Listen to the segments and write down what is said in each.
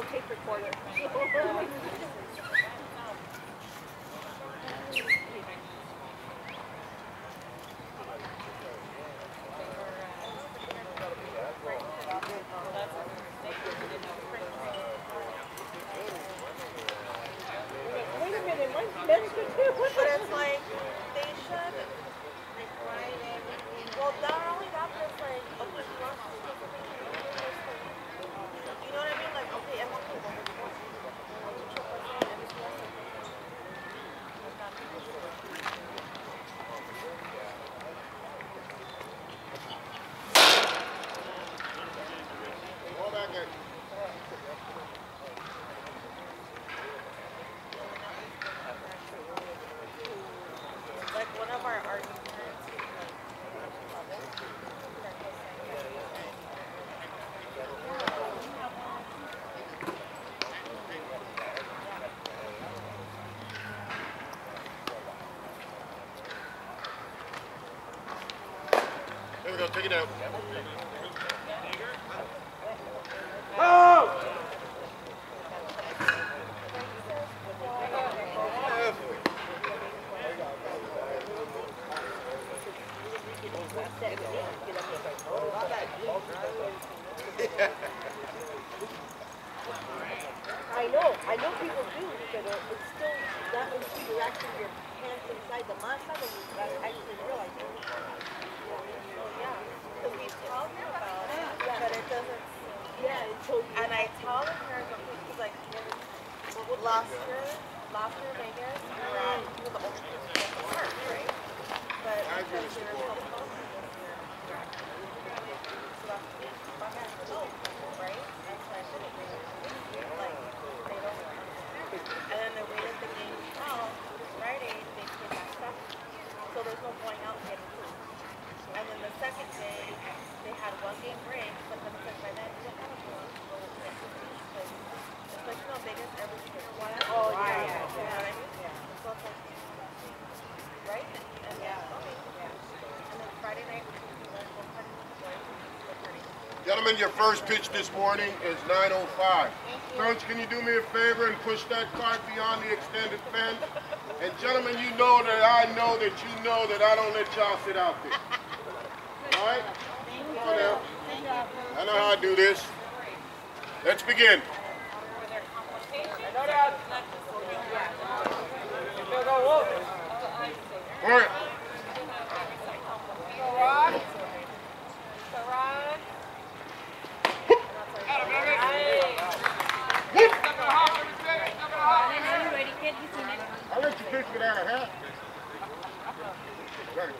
tape recorder. Wait a minute, mine's Mexican too. But it's like, they should, well, not only that, but it's like, okay, you want to, you know what I mean? Like, okay, I'm okay with it. Like one of our art parents, There we go, take it out. Oh! I know people do, but it's still that when you're actually your hands inside the masa when you actually realize it. yeah, because we tell them about it, but it doesn't. Yeah, until you And I tell the parents, because like last year in Vegas, we were at the park, right? But because we were so close this year, so that's right? That's why I shouldn't bring it. Like, they don't. And then the way that the game fell, Friday, they came back up. So there's no going out and getting food. And then the second day, they had one game break, but then it's like by then, you don't have to go out to go get food. Especially in Vegas, every single one. Oh, yeah. You know what I mean? Yeah. So it's like, right? And and then Friday night, we went to party with the boys. Gentlemen, your first pitch this morning is 9:05. Coach, can you do me a favor and push that cart beyond the extended fence? And gentlemen, you know that I know that you know that I don't let y'all sit out there. All right? Come on now. I know how I do this. Let's begin. All right. I'll let you pitch without a hat. Right.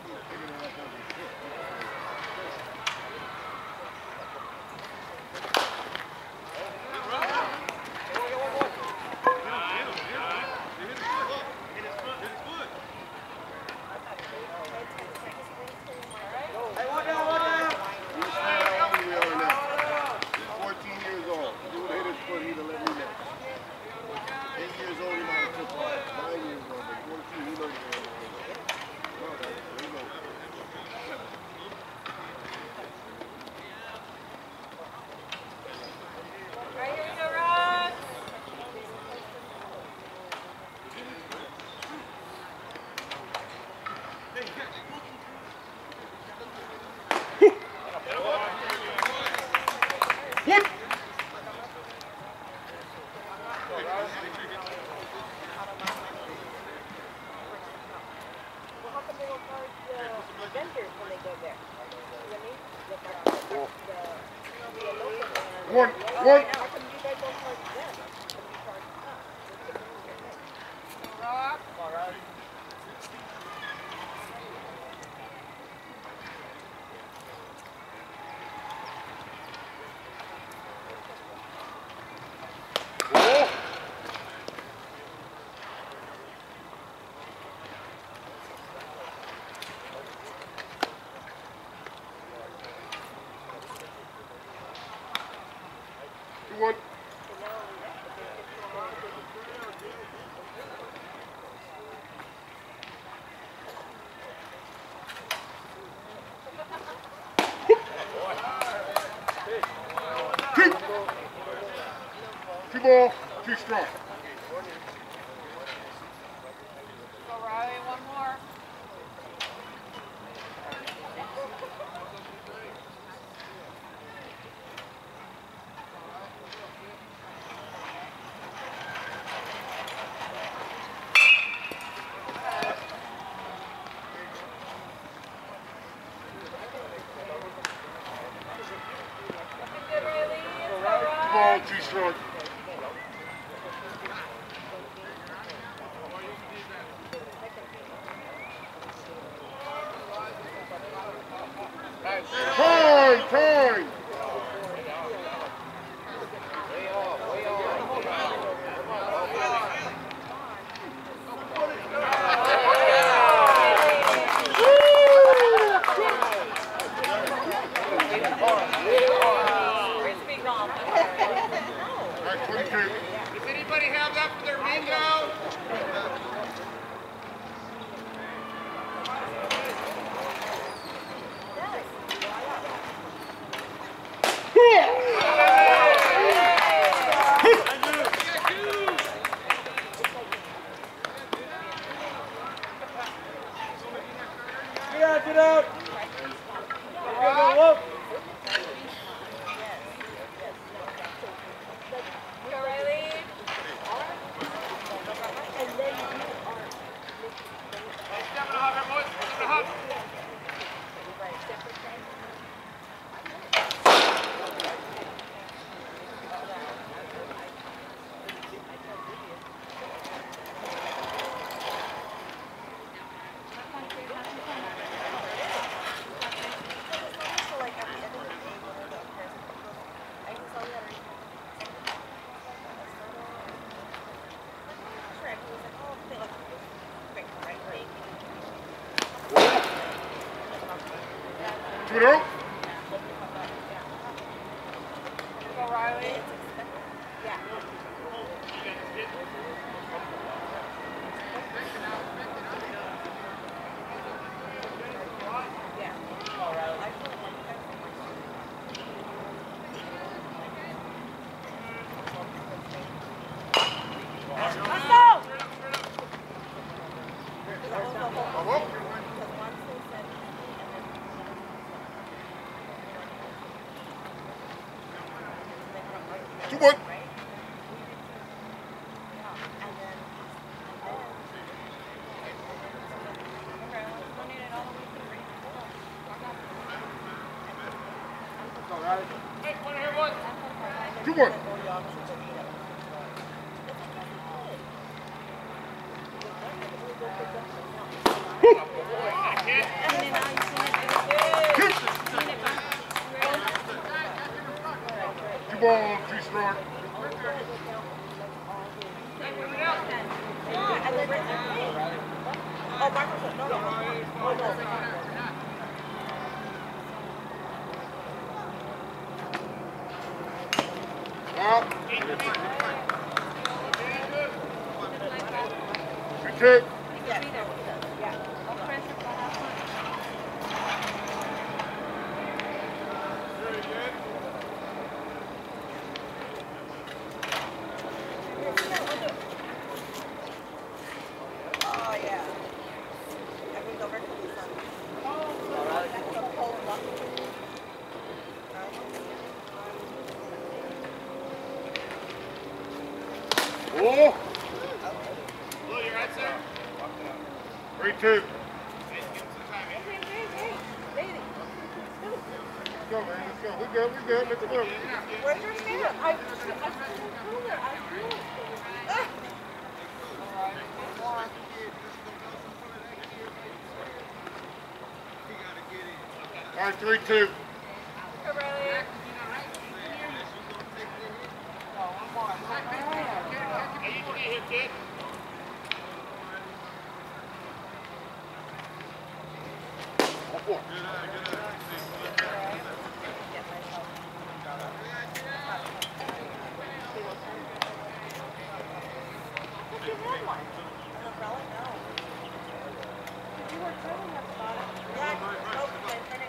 One. One. Two. 2 ball, 2 strike. Go Riley, one more. Looking good, Riley. Go 2 ball, 2 strike. Time! Alright, 22. Does anybody have that for their bingo? Get out! Go, Go Riley. Two and out. Go Riley. Yeah. Let's go! Two one. Two one. Two ball, 2 strike. Oh, Marcus said no. Oh, no. Out. 2-2. Oh, yeah. I moved over to the sun. That's so cold and lucky. Oh. Blue, you right, sir? 3-2. Hey, Let's go, man. Let's go. We good. Let's go. where's your stand? I cooler. I feel it. Ah. All right, 3-2. Go Riley. Hey, you can get here, kid. All 4. You had one. An umbrella? No. Did you work really hard about it? Yeah. Nope. Okay, turning.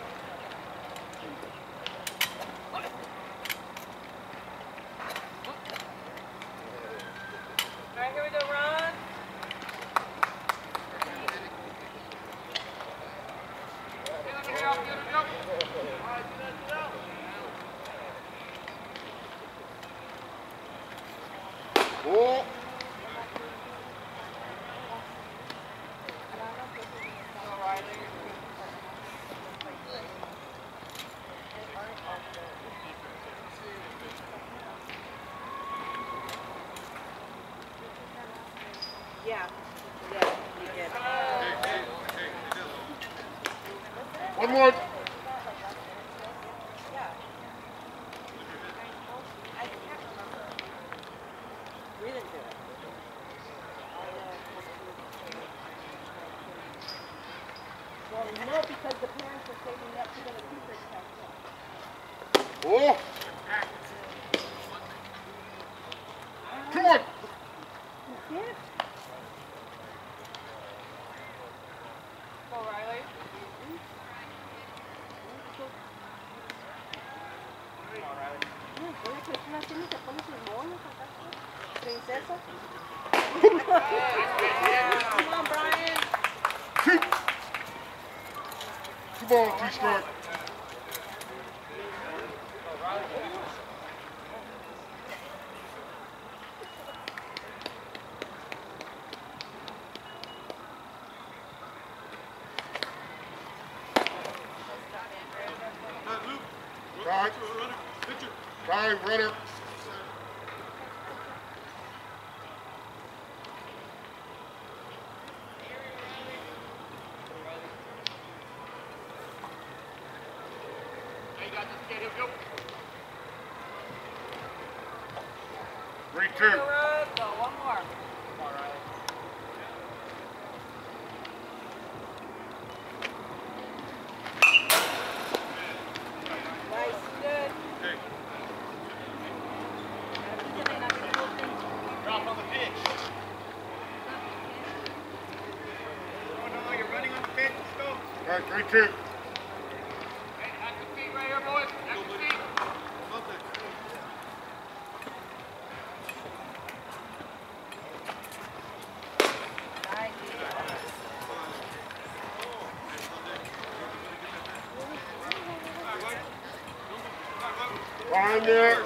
Oh. Yeah. Yeah, you did. One more. We didn't do it. Well, no, because the parents are saving up to go to teacher's test. Oh. Come on. Yeah. Go, Riley. Princesa. Come on, Brian. Two. Come on, T-Strike. Time, runner. Now you got this kid. Here we go. 3-2. Go, one more. Nice. Good. Drop on the pitch. No, you're running on the pitch. Let's go. All right, 3-2. Hey, active feet right here, boys. Active feet. Behind there.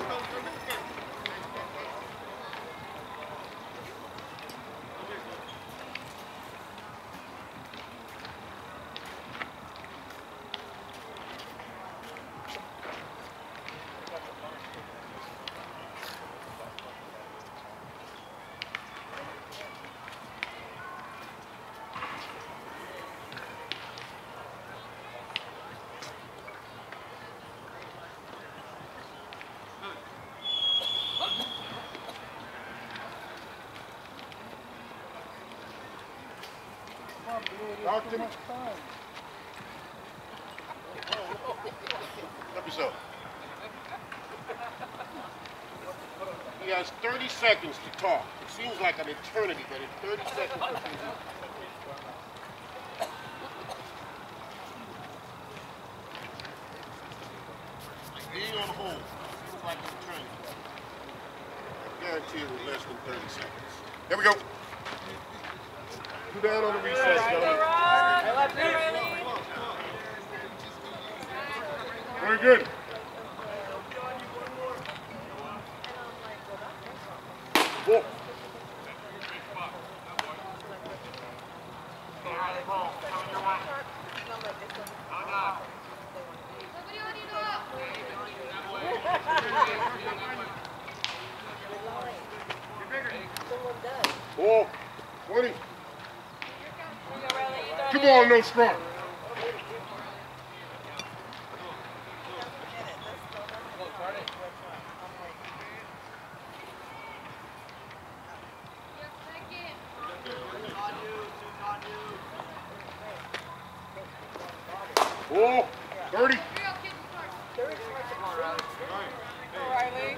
Talk to me. Help yourself. He has 30 seconds to talk. It seems like an eternity, but in 30 seconds. Being on hold seems like an eternity. I guarantee it was less than 30 seconds. Here we go. Two down on the recess, gentlemen. Very good. Four. Ball. 20. Come on, no strong. Ball. 30. Riley.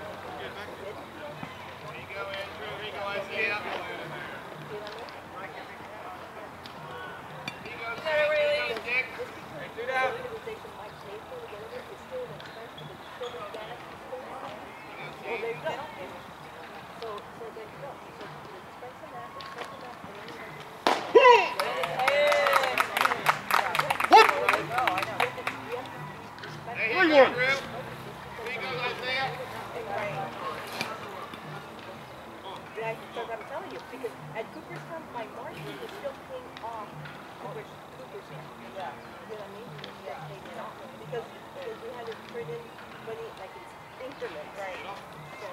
you, because at Cooperstown, my margin is still paying off Cooperstown. Yeah. You know what I mean? Yeah, paying it off. Because we had to turn in money like it's increments. Right. So,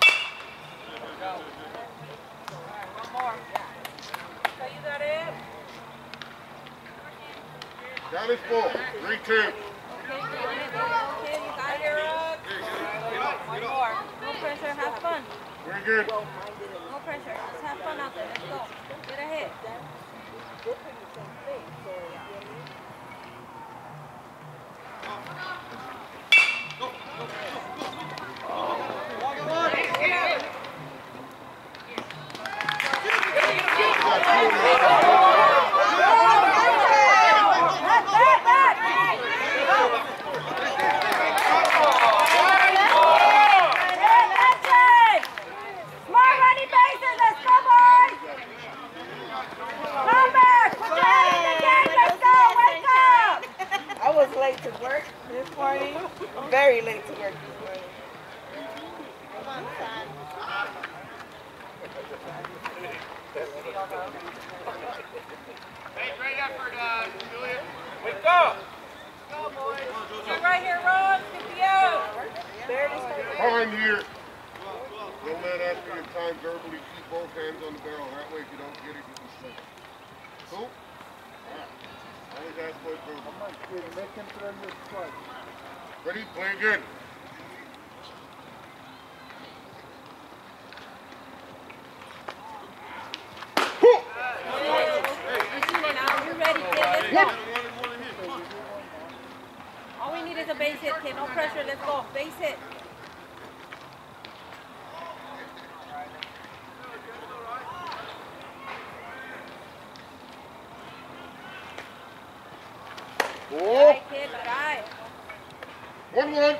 One more. So you got it? Down is full. 3-2. Okay, you got it, Rook. One more. No pressure, have fun. Very good. No pressure, just have fun out there. Let's go. Get a hit. they're pretty the same thing. So, you know what I mean? I was late to work this morning. Very late to work this morning. Come on, son. Hey, great effort, Julian. Wake up! Go, boys. Get right here, Ron. Get the out. Behind here. No man after your time verbally keep both hands on the barrel. That way if you don't get it, you can shoot. Cool? Always ask for it verbally. Come on, kid, make him throw you twice. Ready? Play again. You're ready, kid. Let's go. All we need is a base hit, kid. No pressure. Let's go. Base hit. Oh! Right, kid. Right. 1-1.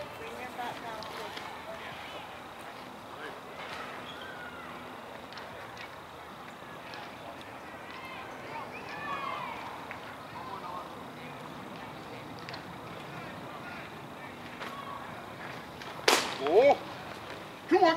Oh! 2-1.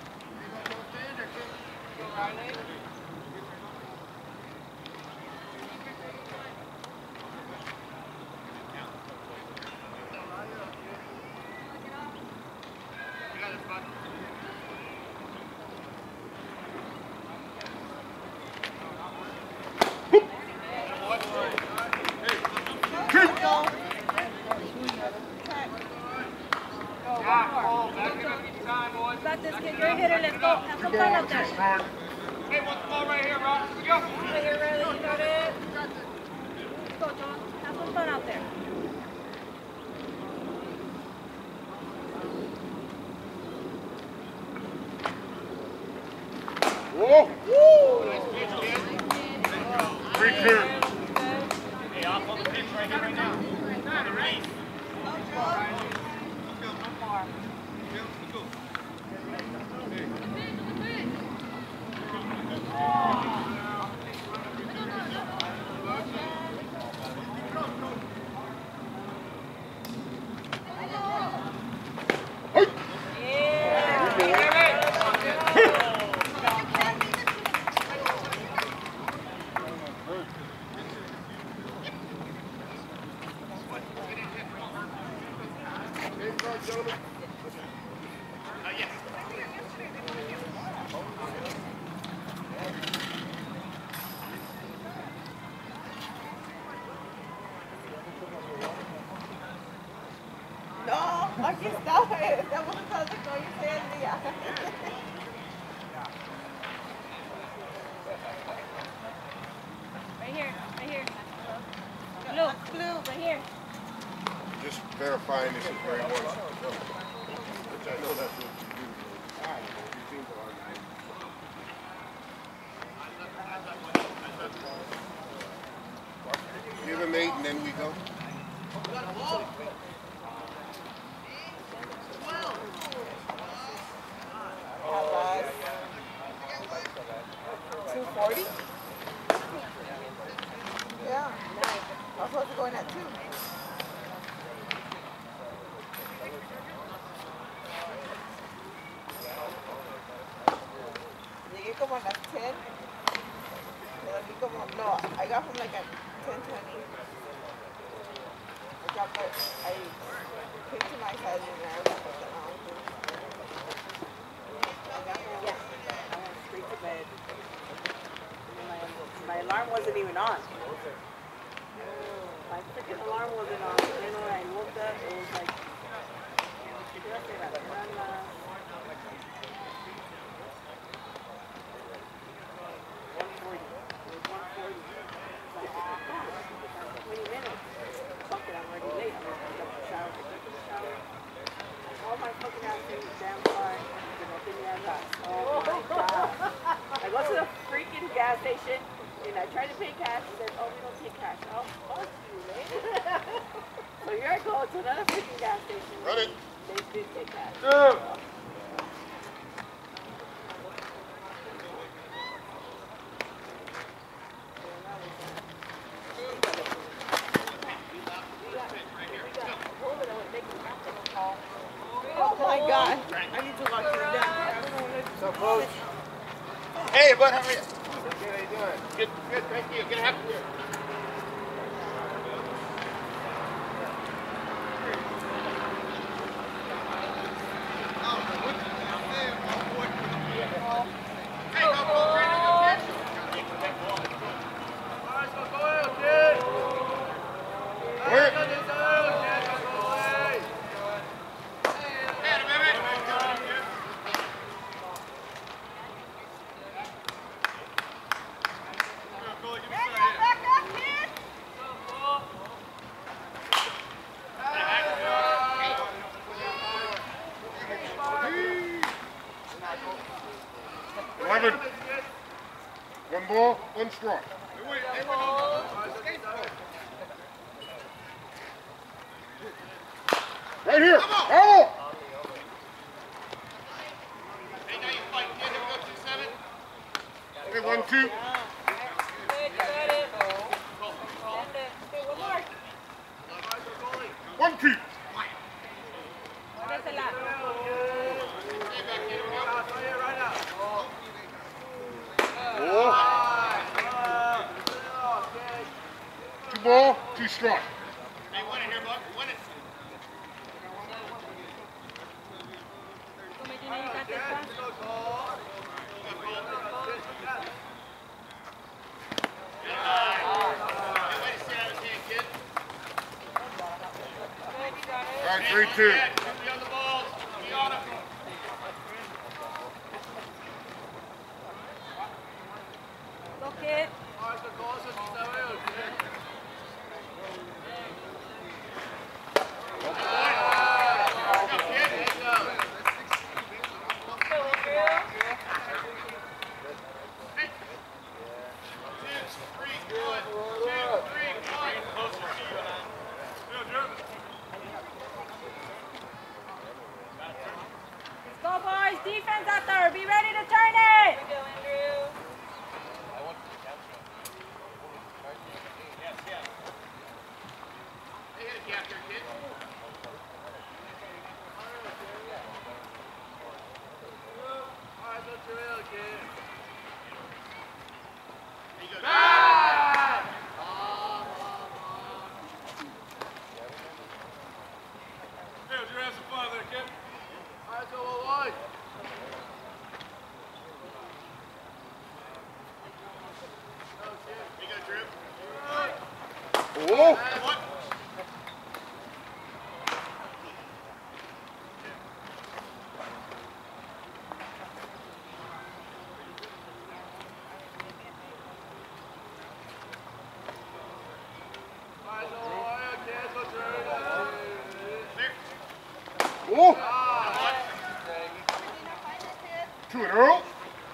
Got this, kid. You're a hitter. Let's go. Have some fun out there. Hey, one ball right here, Rob. Here we go. Right here, Riley. You got it. Let's go, John. Have some fun out there. Oh! Woo! Nice pitch, kid. 3-2. Hey, off on the pitch right here, right now. On the release. No, aquí está. Estamos tratando de irse el día. Right here, right here. Blue, right here. Just verifying this is where he wants it to go. Which I know that's what you do. You seem to argue. Give him 8 and then we go. $240? Yeah. I was supposed to go in at 2. Llegué como a las 10. No, I got home like at 10:20. I came to my cousin and I was like, Yeah. I went straight to bed. My alarm wasn't even on. My freaking alarm wasn't on. You know, when I woke up, it was like, ¿qué iba a hacer? Eran las 1:40. It was 1:40. It's like, oh, 20 minutes. Fuck it, I'm already late. I'm gonna pick up the shower, all my fucking ass in the damn car. Oh my god. I go to the freaking gas station and I try to pay cash. He says, oh, we don't take cash. Oh, fuck you, man. So here I go to another freaking gas station. Run it. They did take cash. oh my god, I need to lock this down. What's up, Coach? Hey, bud, how are you? Good, how you doing? Good, good, thank you. Good to have you. One ball, one strike. Right here. Oh! Hey, now you fight. Here we go, 2-7. Hey, 1-2. One, two. Two ball, two strike. Hey, win it here, bud. Win it. All right, 3-2. Go, kid. Go, boys. Defense out there. Be ready to turn it. Here we go, Andrew. Oh! Oh! 2-0.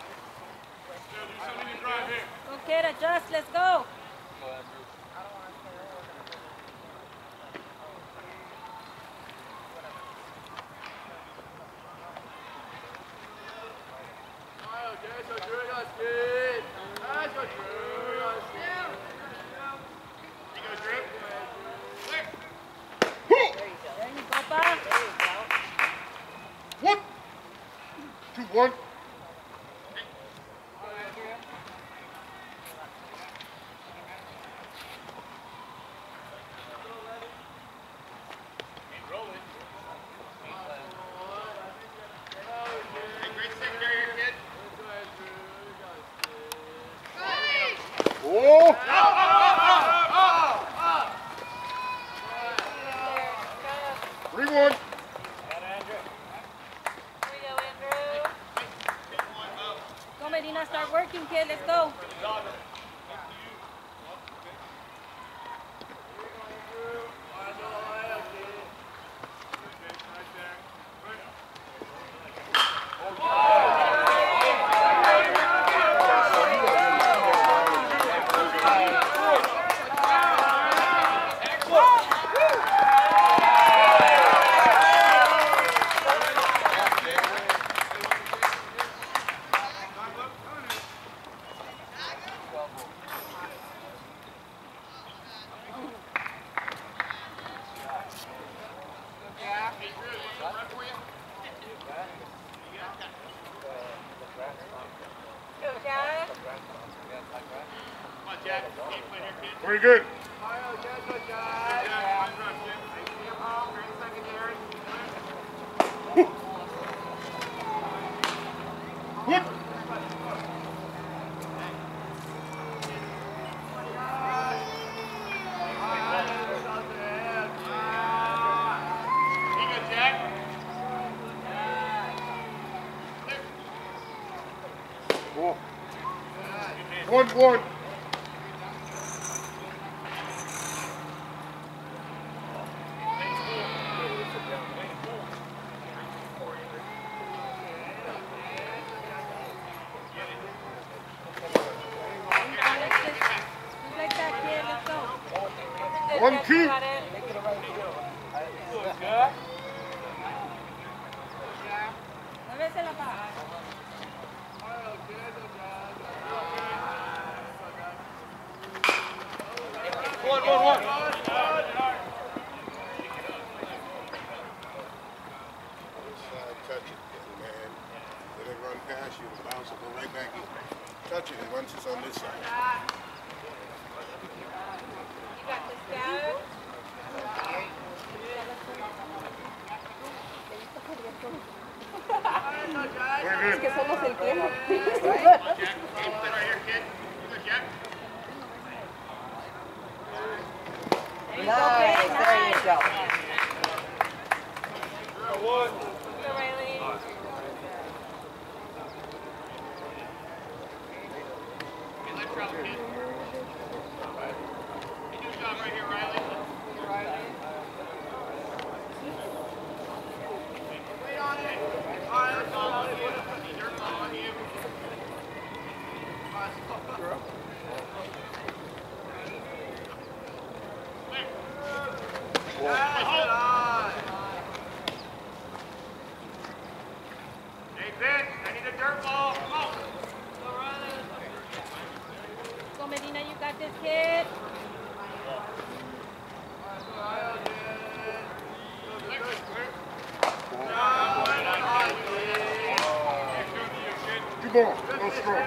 Go, kid. Adjust. Let's go. There you go, Pa. 1, 2-1. Medina, start working, kid. Let's go. Very good. What? One. One, two. One. Touch it, man. Let it run past you, the bounce will go right back in. Touch it, once it's on this side. You got this, Dad? Very good. Somos el tiempo. Nice, there you go. Go, Medina, you got this, kid. Good ball. No strong.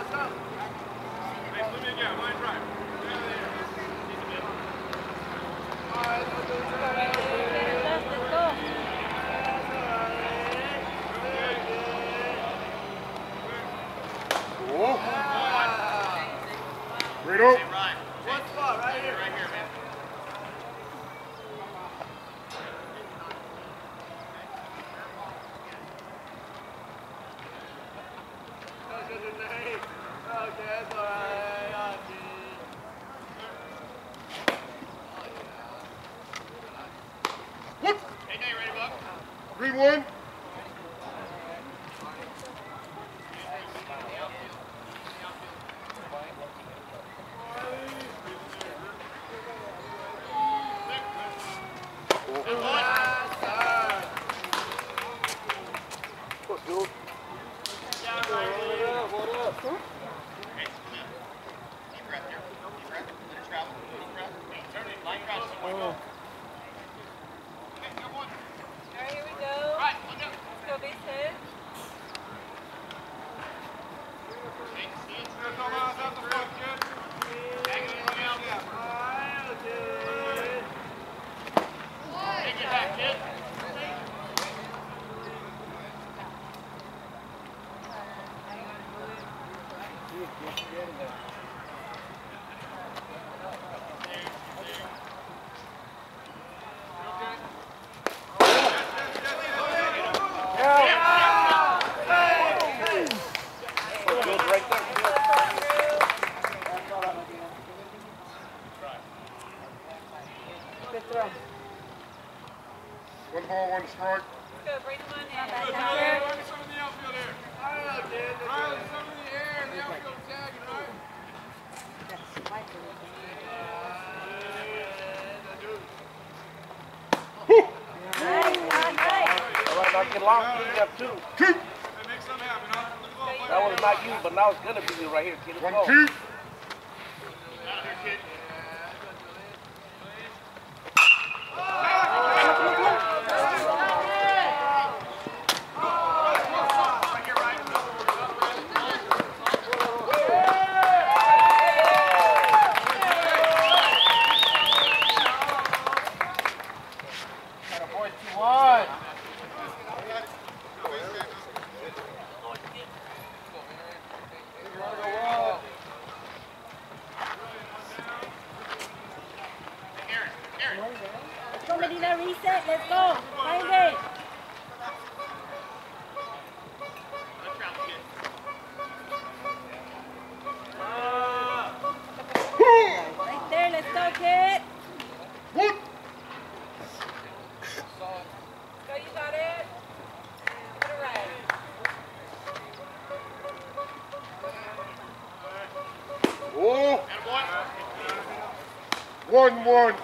Right up. One spot right here. Right here, man. Okay, that's all right. 3-1. Alright, here we go. Let's go base hit. Take it back, kid. Good, right long cleanup too. Keep. Make something happen, huh? Let's go, boys. That was not you, but now it's gonna be you right here, kid. Let's 1, go. keep. Out of here, kid. Let's go, Medina, reset. Let's go. Find it. Right there. Let's go, kid. What? Go, you got it. Put it right. Oh. 1-1.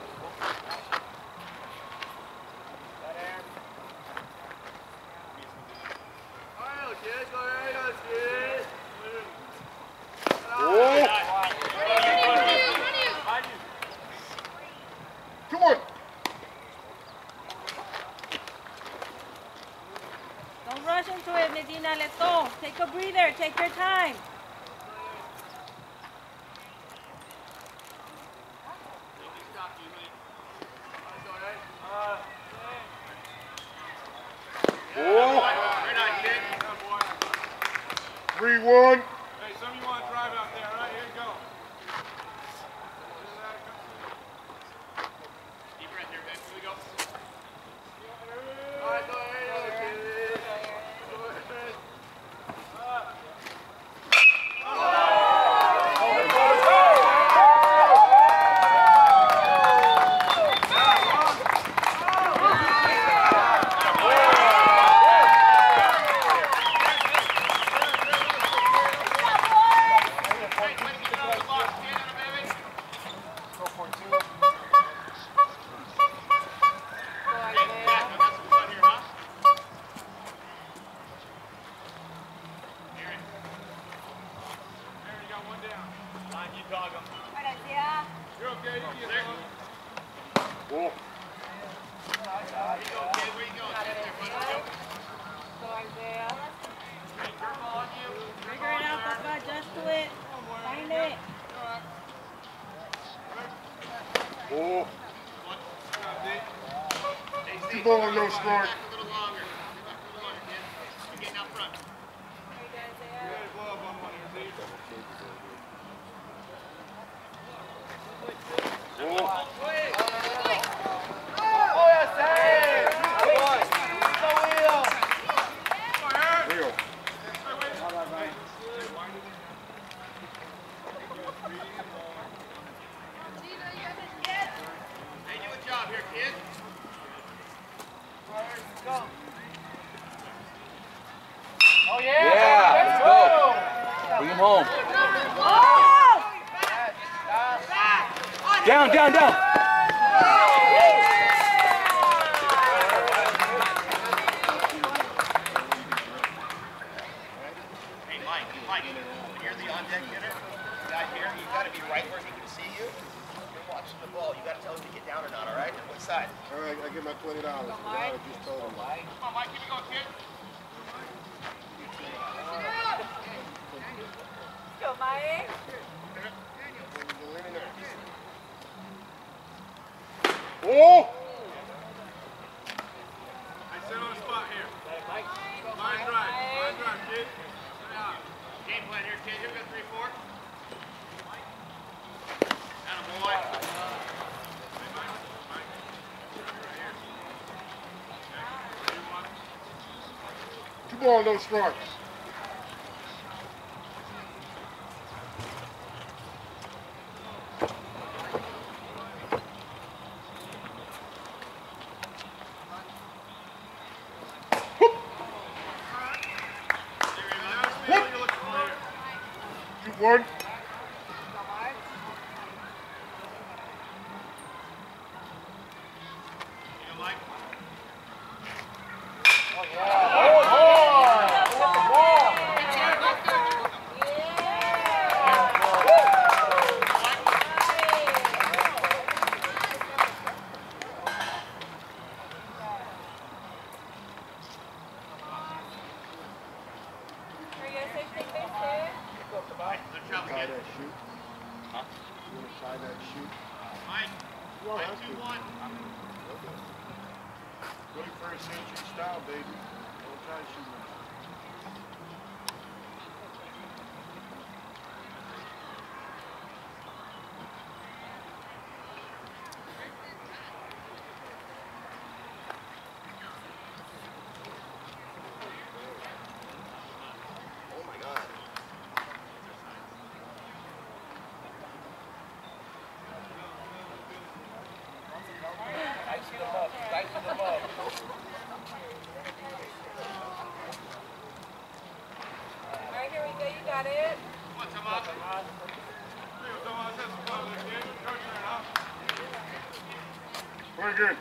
Oh. Come on. Don't rush into it, Medina. Let's go. Take a breather. Take your time. Oh. Very nice, kid. 3-1. Hey, some of you want to drive out there, right? Here you go. Deep breath here, Ben. Here we go. All right, go ahead, kid. Go ahead. You're okay, you get there. Oh. Figure it out, Papa. Just do it. Find it. Oh. 2 ball, no strike. A little longer, kid. You're getting out front. Blow up on one here, Oh. Leo. Hey, do a job here, kid. Yeah, let's go. Bring him home. Down, down, down. Hey, Mike, when you're the on-deck hitter, the guy here, you got to be right where he can see you. You're watching the ball. You got to tell him to get down or not, all right? What side? All right, I get my $20. I just told him. Come on, Mike, keep it going, kid. Go, Mike. Oh! I sit on the spot here. Line drive, kid. Stay out. Game plan here, kid. Here we go, 3-4. Attaboy. Two ball, no strikes. What you're looking for here. 2-1. You know, Mike? Oh, yeah. Tie that shoot. Huh? You want to tie that shoot? Mike, You don't have to. 2-1. 21st century style, baby. Don't try to shoot much. Oh my God. Dicing them up. Dicing them up. Alright, here we go. You got it. Very good.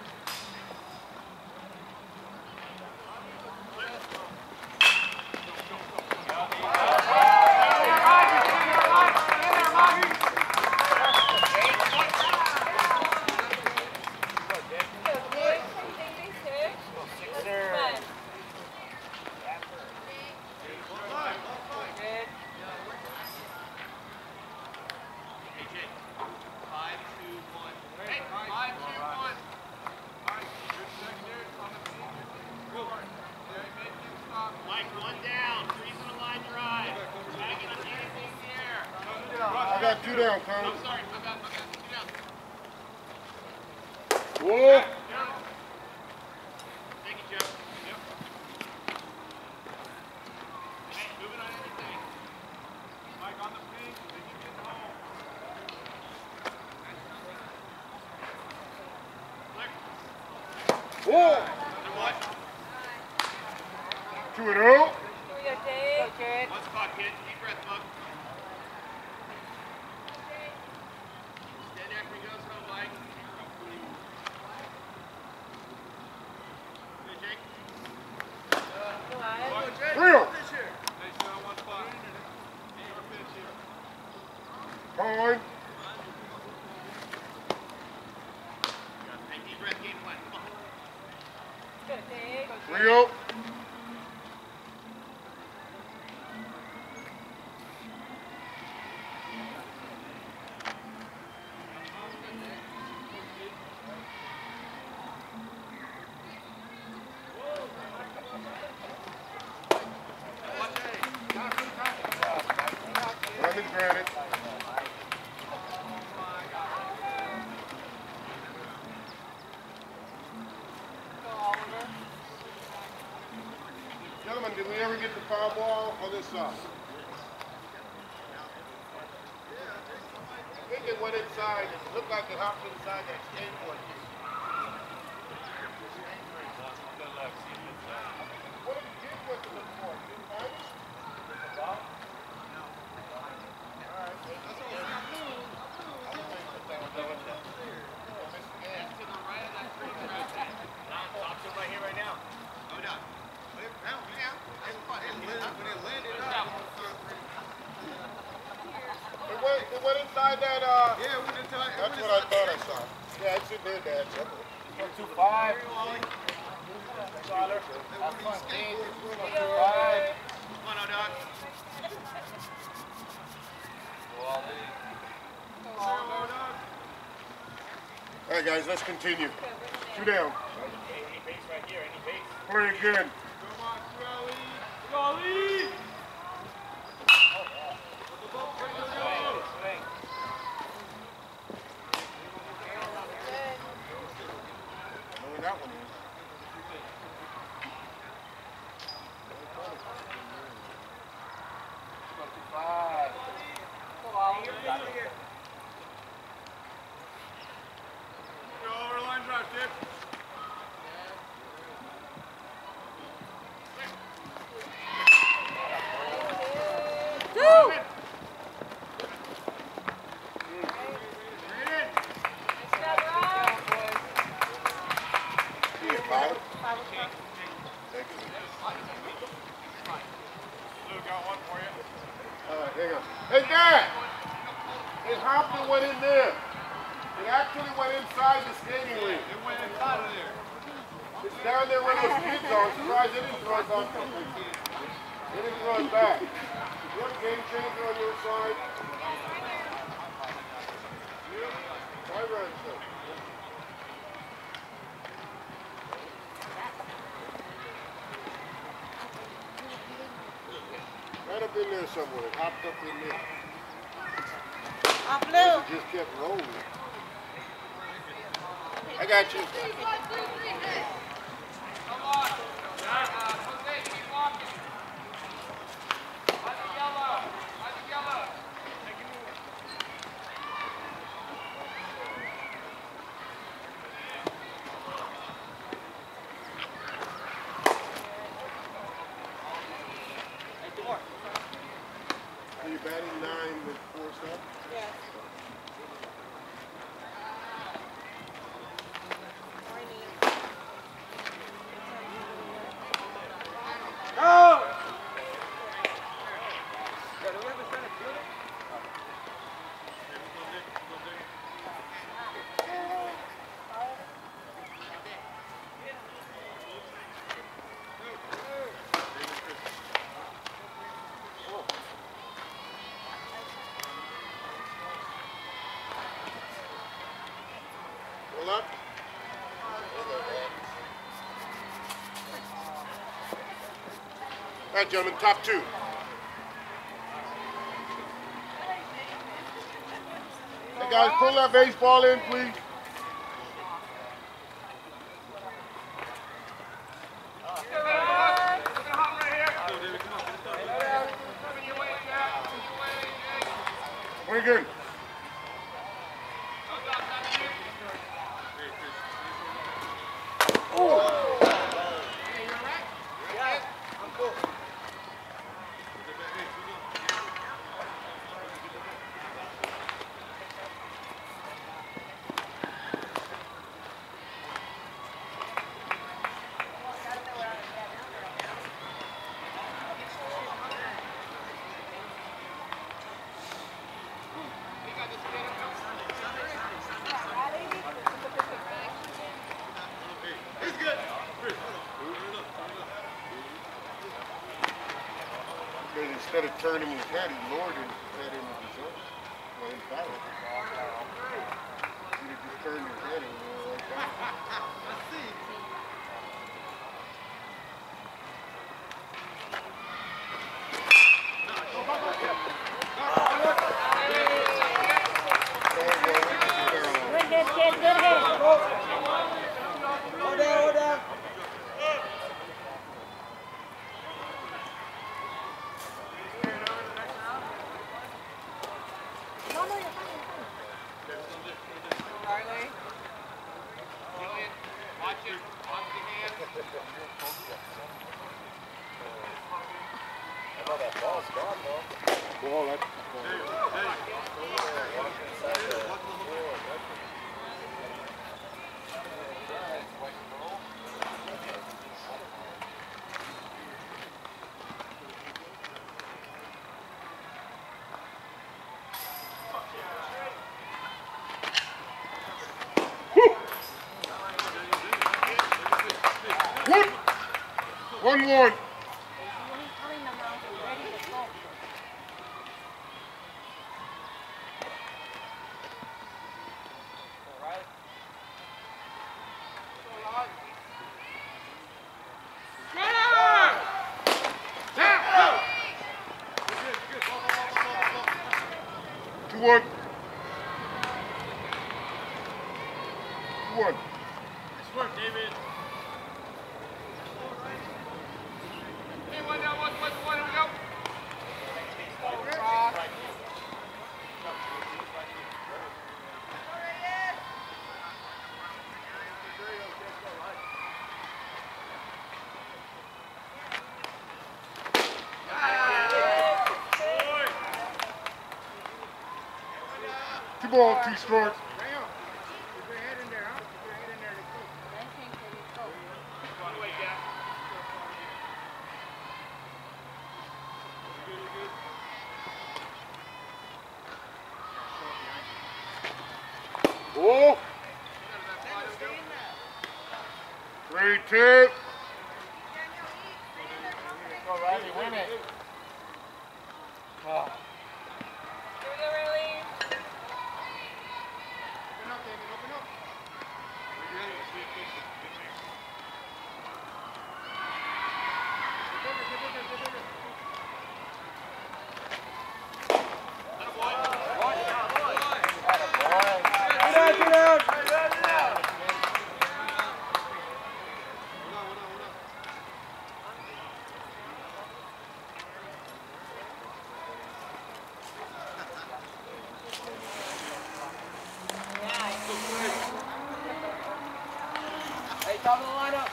Mike, 1 down. 3's on the line drive. Tagging on anything in the air. I got 2 down, Coach. I'm sorry. My bad. 2 down. Whoa! Thank you, Joe. Yep. Hey, moving on anything. Mike, on the ping. Did you get home? Whoa! Another one. 2-0. Here we go, Dave. One spot, kid. Deep breath, Mug. Stand after he goes home, Mike. Good, Jake. Go ahead. 3-0. Fine. Hey, deep breath, game plan. Come on. Good, Dave. 3-0. Running granted. Gentlemen, did we ever get the foul ball on this side? I think it went inside. It looked like it hopped inside that stain board. What did you get to look for? You didn't find it? Right here, right now. No doubt. It went inside that, Yeah, we did tell that's what I thought I saw. Yeah, it's in there, Dad. 2-5. Dollar. Have fun, team. 2-5. Come on, O-Dog. All right, guys, let's continue. 2 down. Any base right here, any base. Play again. Know where that one is. Five. Thank you. All right, hang on. Hey, Dad! It hopped and went in there. It actually went inside the skating rink. It went inside of there. It's down there where those kids are. I'm surprised they didn't throw it on. They didn't throw it back. You have a game changer on your side? Why run so? Right up in there somewhere. Hopped up in there. Blue. It just kept rolling. I got you. Come on. Jose, keep walking. On the yellow. On the yellow. Are you batting 9 with 4 stuff? Yes. Go! Hold up. All right, gentlemen, top 2. Hey, guys, pull that baseball in, please. Bring in. Because instead of turning his head, he lowered his head into the zone. Well, in foul. He'd have just turned his head and went like that. Good hit, kid. Good hit. Hold down. Riley. Watch it. Watch the hand. I know that ball's gone, though. Ball, that's One. He's telling them now he's ready to go. Two, 1. 2-1. Nice work, David. Hey, one down, one, here we go. Two ball, 2 strikes. Oh! 3-2. Go, Riley, win it. we go, Riley. Hey, top of the lineup.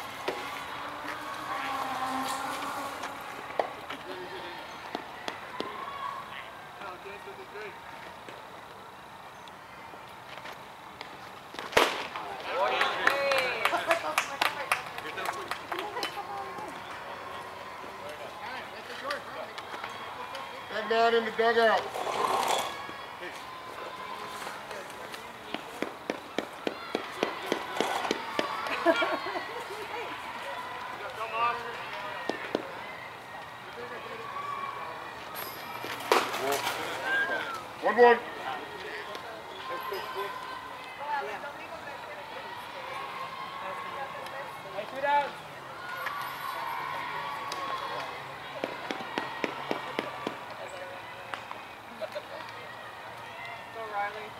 That man in the dugout. One. Hey, 2 down. Go, Riley.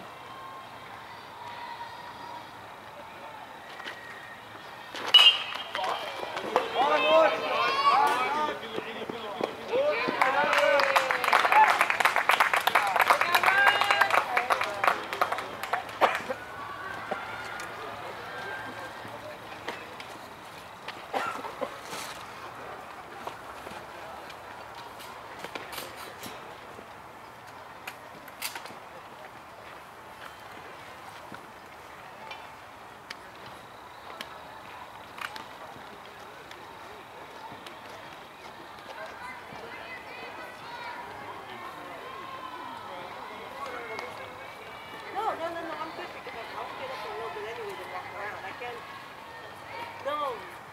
No, I'm good because I'll get up a little bit anyway and walk around. I can. No.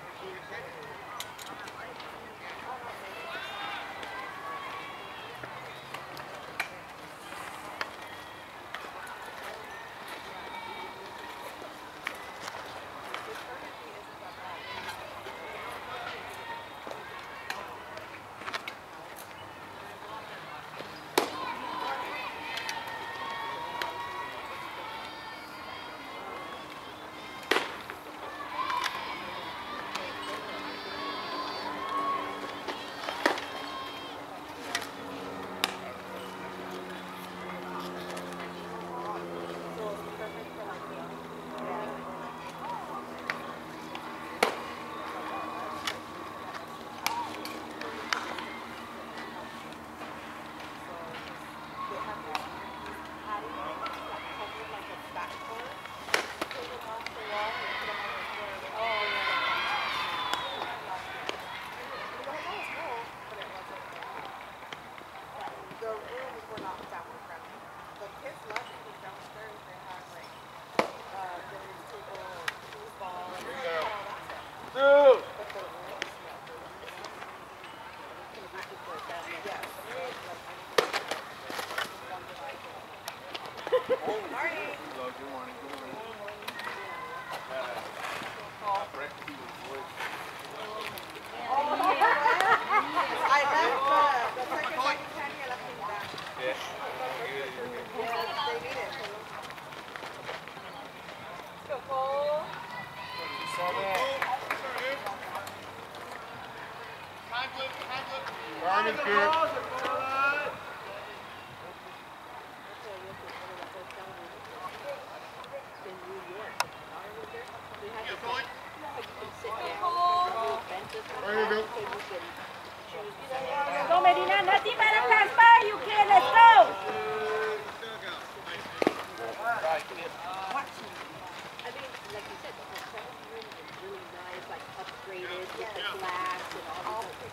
The rooms were not family friendly. The kids left because downstairs they had like billiards table, foosball, and all that stuff. Two. But the rooms, yeah, the rooms. Yes. I left the second one in Kenya, I left him back. Yeah, they need it. Let's go, Cole. Time is good. There you go. Go, Medina. Nothing but a pass by. You can. Let's go. I mean, like you said, the hotel room is really nice, like upgraded with the glass and all the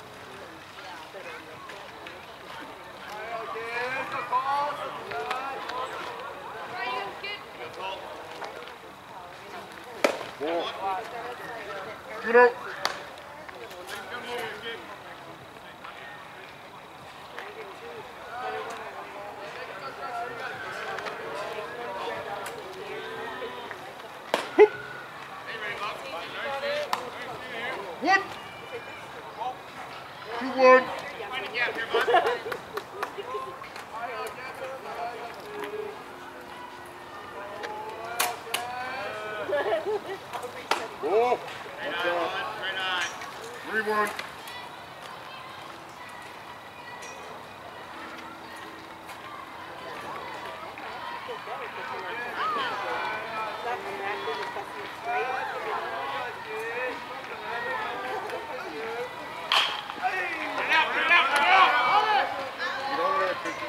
Good out. Ball. Right on, right on. 3-1. Get over there, Cookie.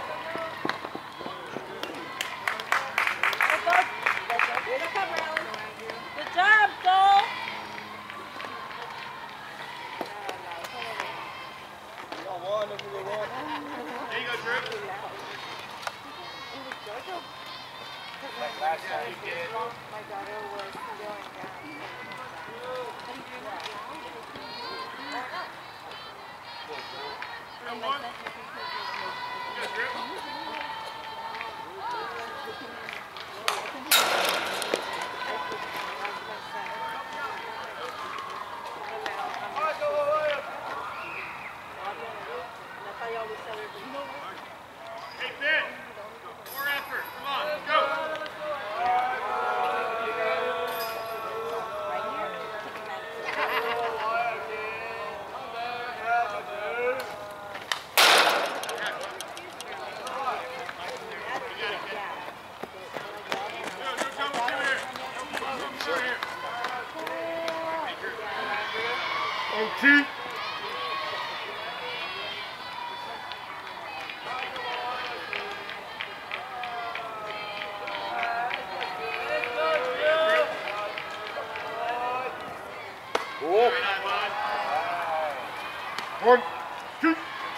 Good job, Cole. There you go, Drew. Like last time you did. My daughter was going down. Come on. You got Drew. Hey, Ben. More effort. Come on, go. OT. Ball. 1, 2.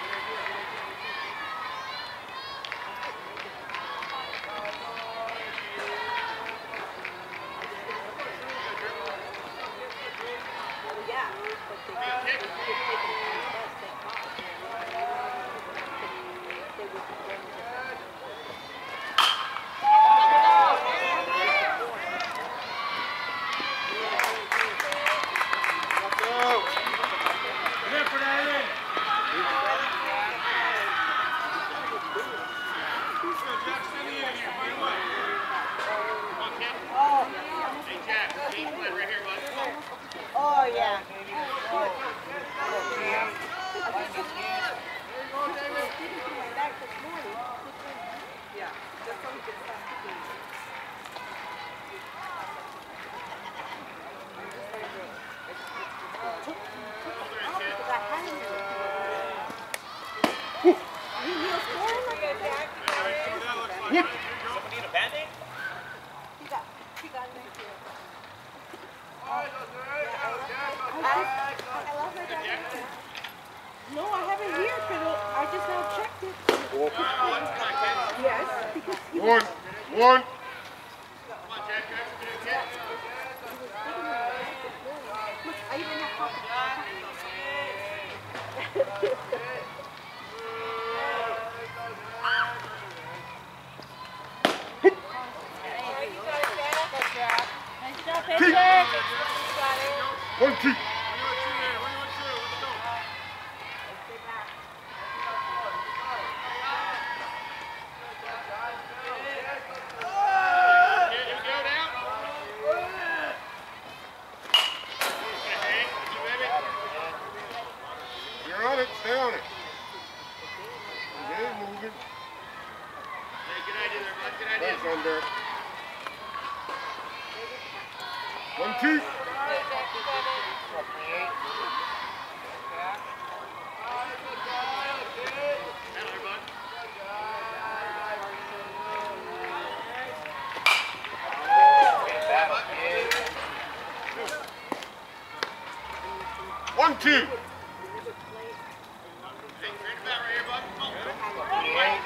Oh, yeah. Someone need a Band-Aid? No, I haven't here, but I just now checked it. Ball. Yes, because he 1, 1. I even have coffee. Nice job, pitcher. 1, 2. You're on it. Stay on it. Okay, moving. Good idea there, bud. Good idea. Nice on there. 1, 2. Handle her, bud. 1, 2. Hey, straight bat right here, bud. Come on. Fight.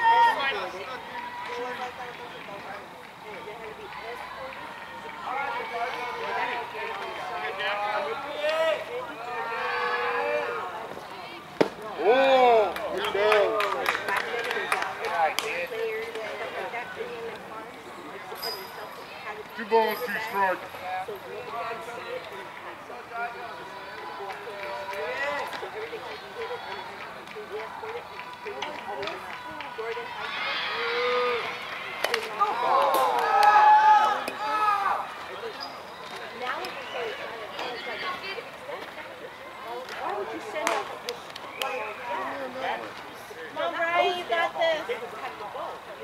Oh, good down. Two balls, 2 strikes. we escorted it. It was always in Jordan High School. Now it's so it's like, why would you send out this, like, yeah. Come on, Brian, you got this. They would have to go.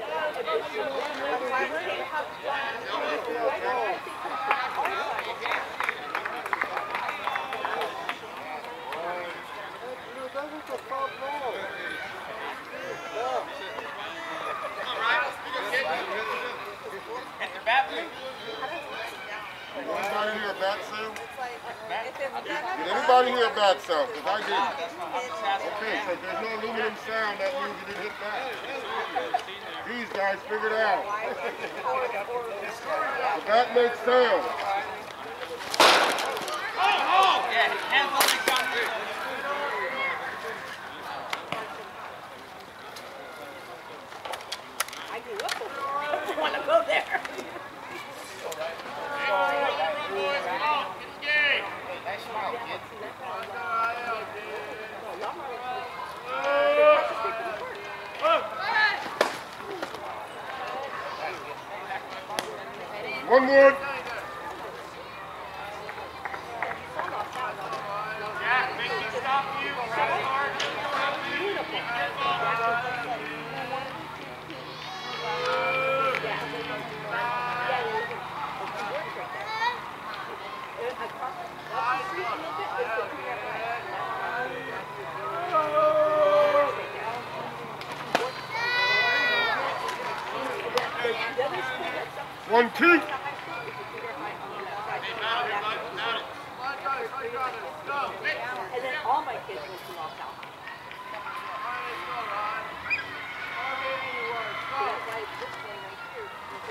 Anybody hear a bat sound? Did anybody hear a bat sound? Because I didn't. Okay, so if there's no aluminum sound, that means you didn't hit bat. These guys figured it out. The bat makes sound. Yeah, hands on the gun. I grew up over there. I don't want to go there. Nice smile, kid. One more. Jack, make me stop you. One, two. And then all my kids went to Los Alamos. That's why this one right here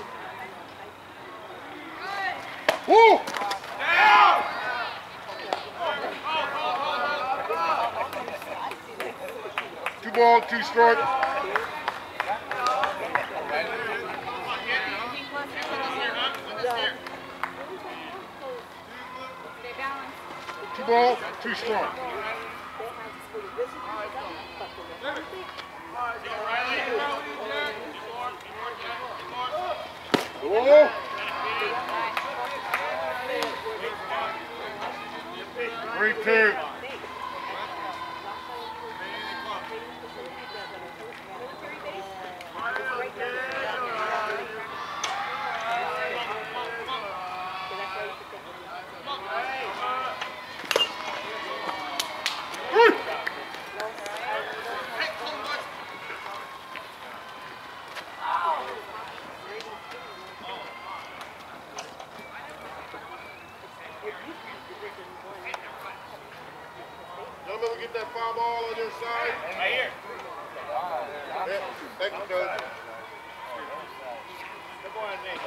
is Woo! Two ball, two strike. Two ball, two strike. Oh! Great two. Gentlemen, we get that foul ball on your side. Right here. Yeah, thank you, Coach. Good boy, Nate.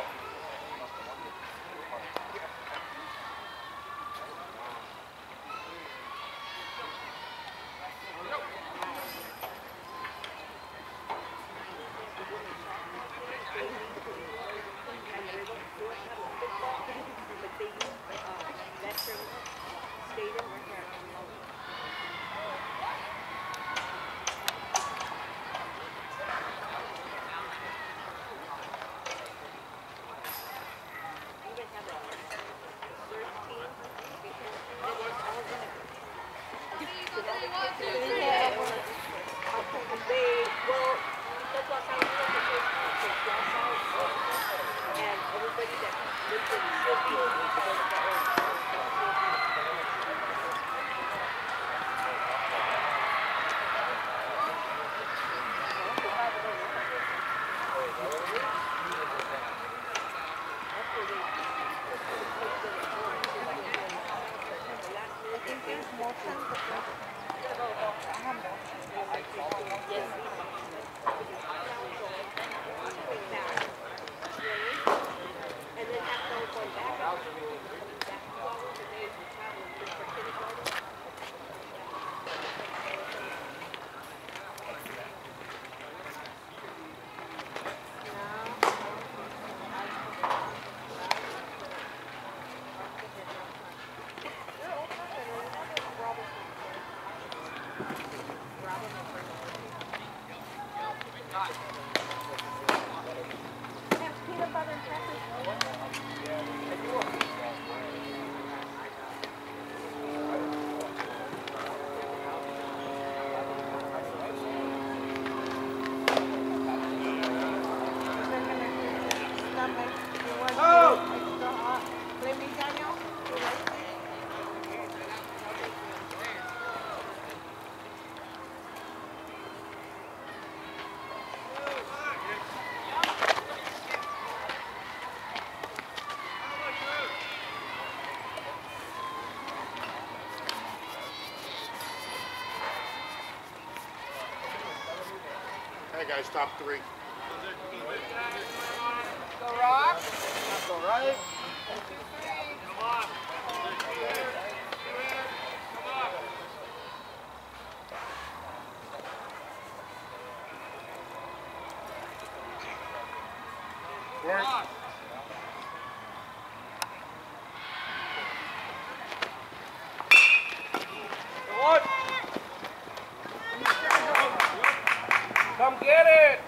Have peanut butter and crackers. Hey guys, top three. Go rock. Go right. Work. Come get it!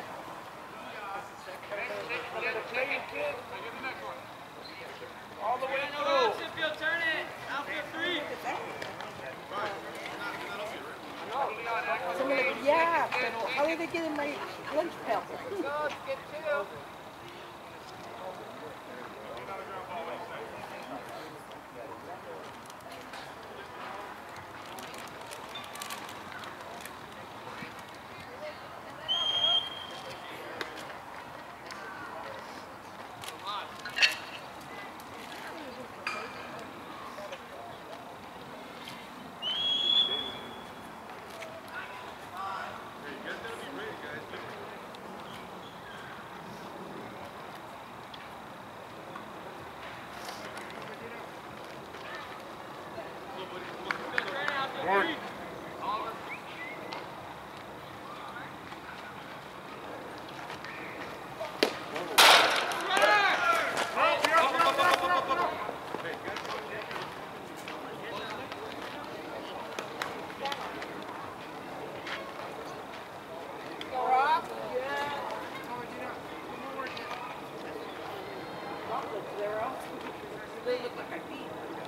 All the way through. Turn it. Outfield 3. Yeah, pero how did they get in my lunch pail? Go, get two. Work. Go rock. They look like my feet.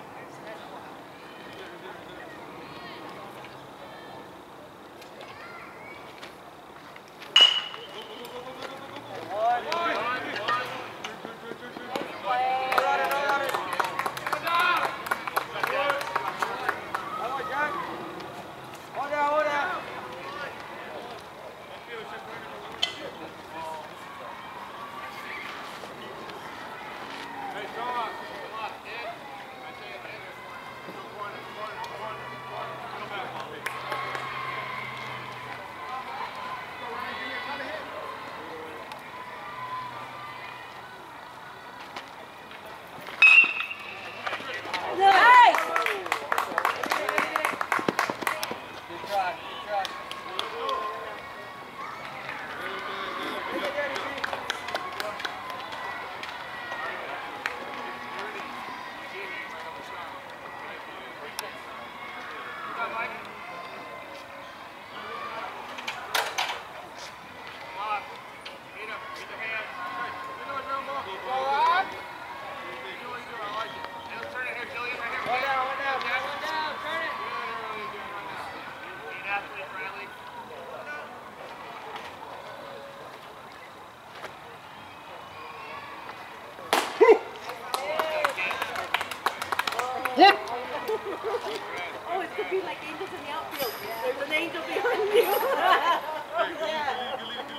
What? Oh, it could be like angels in the outfield. There's an angel behind you. Yeah.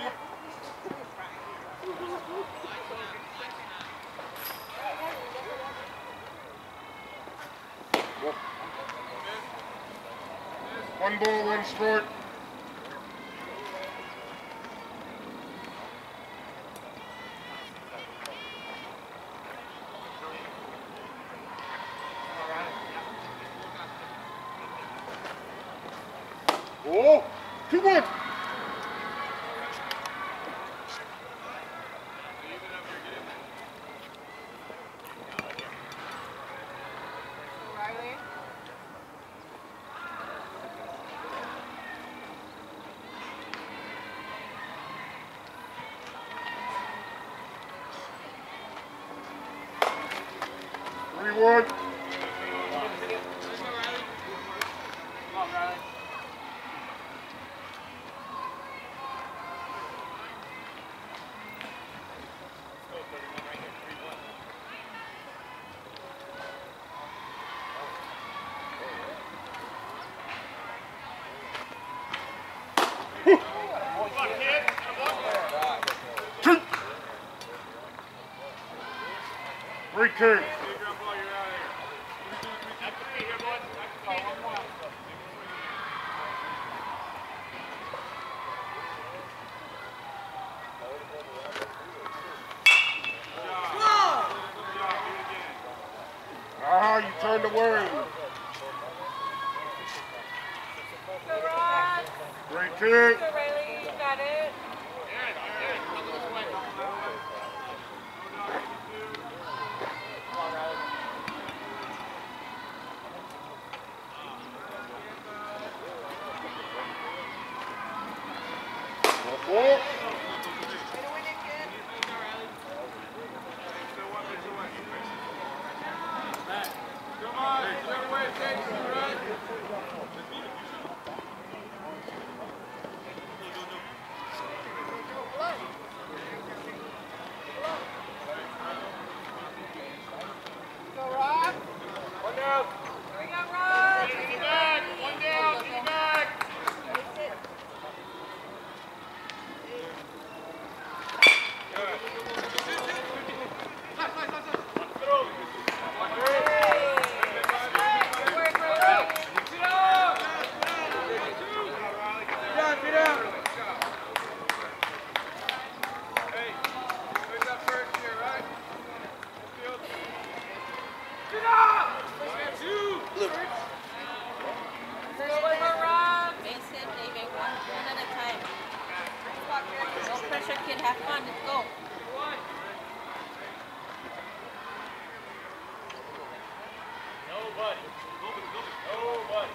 One ball, one strike. Oh, 2-1. Riley. 3-1. Return. Ah, you turned away. Go, Ross. Return. Go, Riley. You got it. Ball. Come on, get away, Jason, right? Go, Ross. One down. Here we go, Ross. Get it back. One down. Get it back. Face it. Good work, Riley. Hey, who's up first here, right? Field. First one, go, Ross. Face it, David. One at a time. No pressure, kid. Have fun. Let's go. Nobody. Nobody.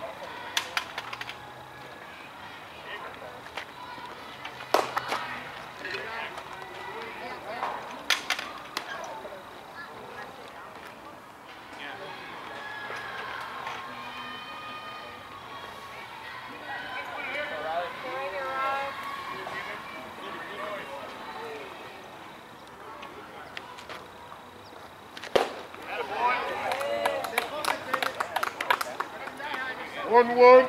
1-1.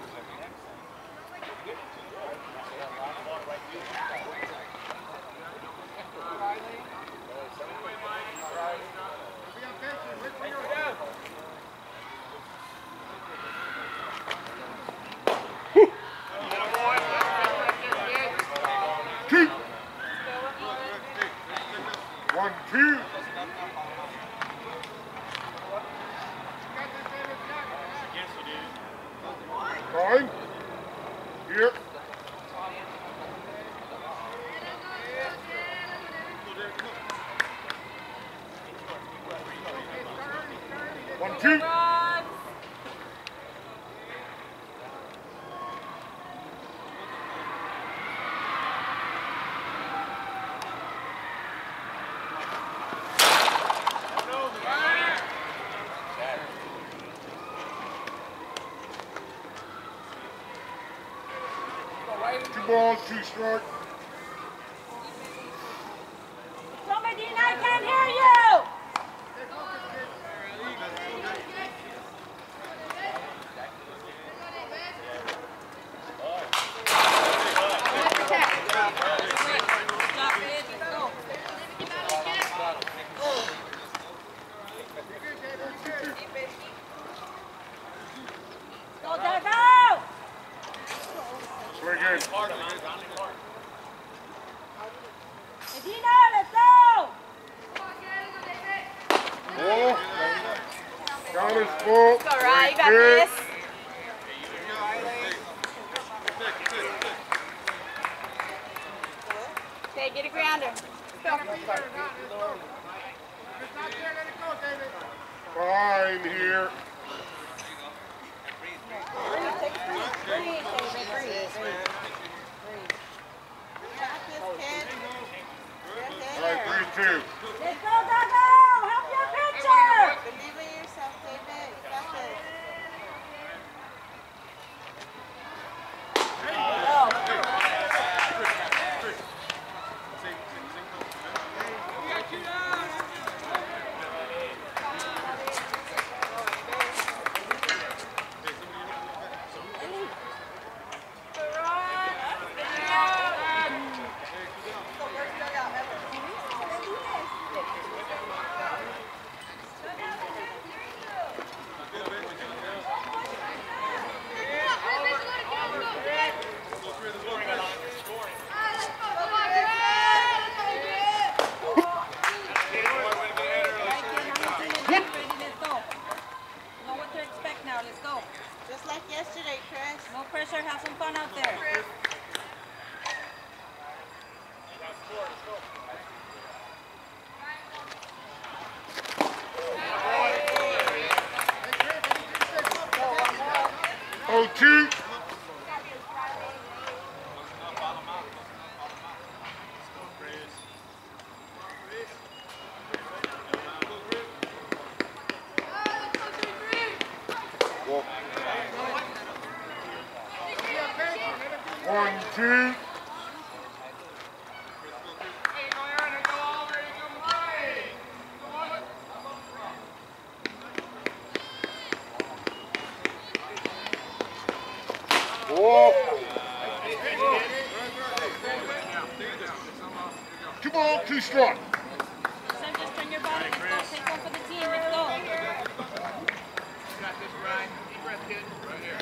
Keep. 1-2. Fine. Here. One, two. Two balls, two strike. Somebody, I can't hear you. Stop it. Let's go. Go, Dago! Swing in. Medina, let's go! Ball. Count is full. It's all right, you got Here. this. Okay, get a grounder. Fine here. All right, 3-2. Let's go, Dago! Help your pitcher! Believe in 2 ball, 2 strike. Son, just turn your body. Let's go. Take one for the team. Let's go. You got this, Ryan. Deep breath, kid. Right here.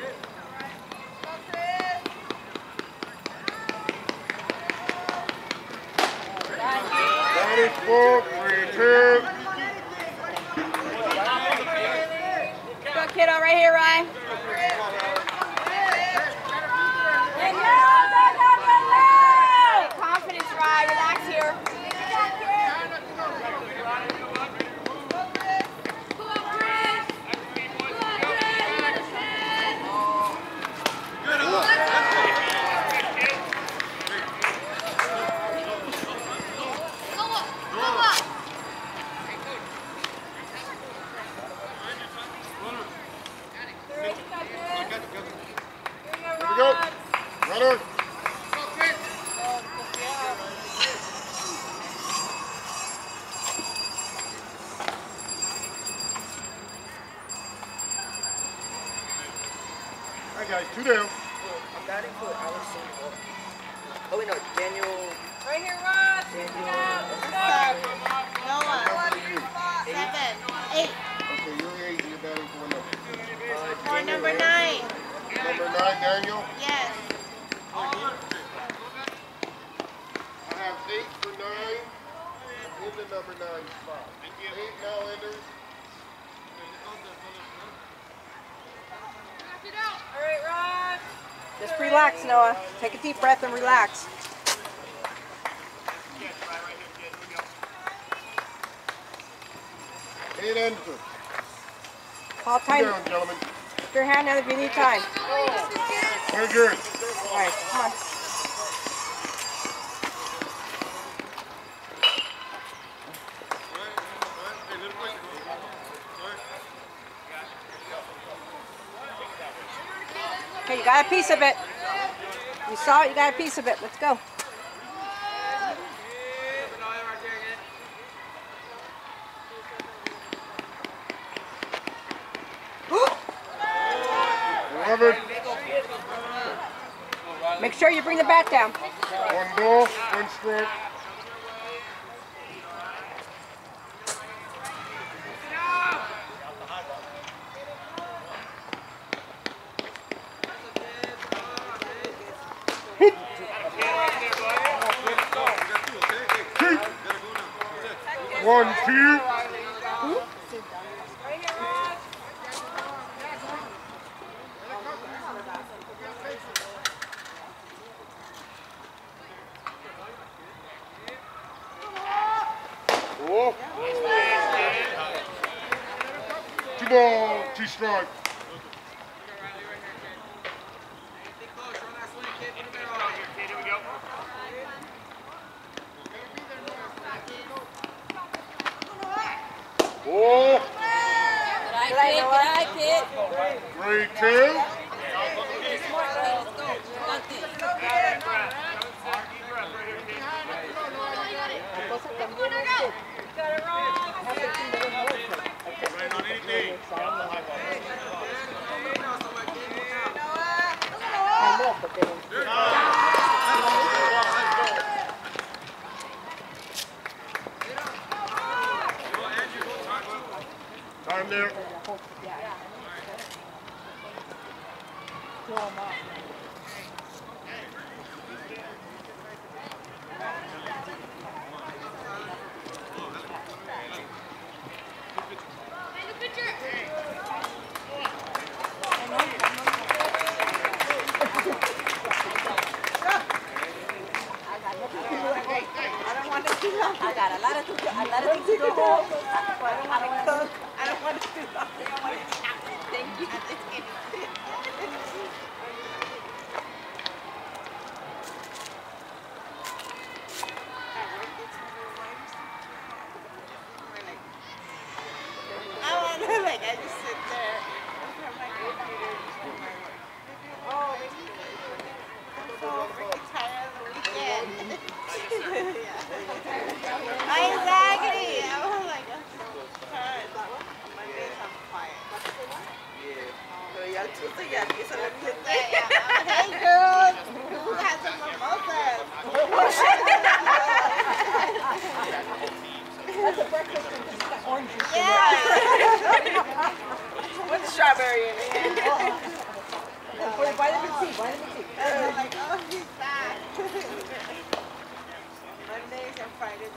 That is 4, 3, 2. Go, kiddo, right here, Ryan. Confidence, Ryan. Relax here. Here we go. Runner. All right, guys, 2 down. I'm batting for Alex Single. Oh, wait, no, Daniel. Right here, Ross. Noah. 7, 8. Okay, you're 8 and you're batting for number. For number 9. Number 9, Daniel. Yes. I have 8 for 9 in the number 9 spot. 8 now enters. All right, Ross. Just relax, Noah. Take a deep breath and relax. Kid, right here, kid. Here we go. 8 enters. Call 2 time. down, gentlemen. Put your hand out if you need time. Very good. All right, come on. Okay, you got a piece of it. You saw it, you got a piece of it. Let's go. Love it. Make sure you bring the bat down. 1 ball, 1 strike. Keep. 1, 2. Oh. 2 ball, 2 strike. Here we go. Oh. Good eye, kid. 3, 2. Smart, kid. Let's go. Got this. Deep breath. Deep breath right here, kid. Got it, Ross. Right on anything. Time there. I got a lot of things to do. I don't want to cook. I don't want to do that. Thank you. I want to, like, I just sit there. My computer, just do my work. Oh, I'm so freaking tired of the weekend. Exactly. I was like, I'm so tired. Mondays I'm quiet. Yeah. So you got to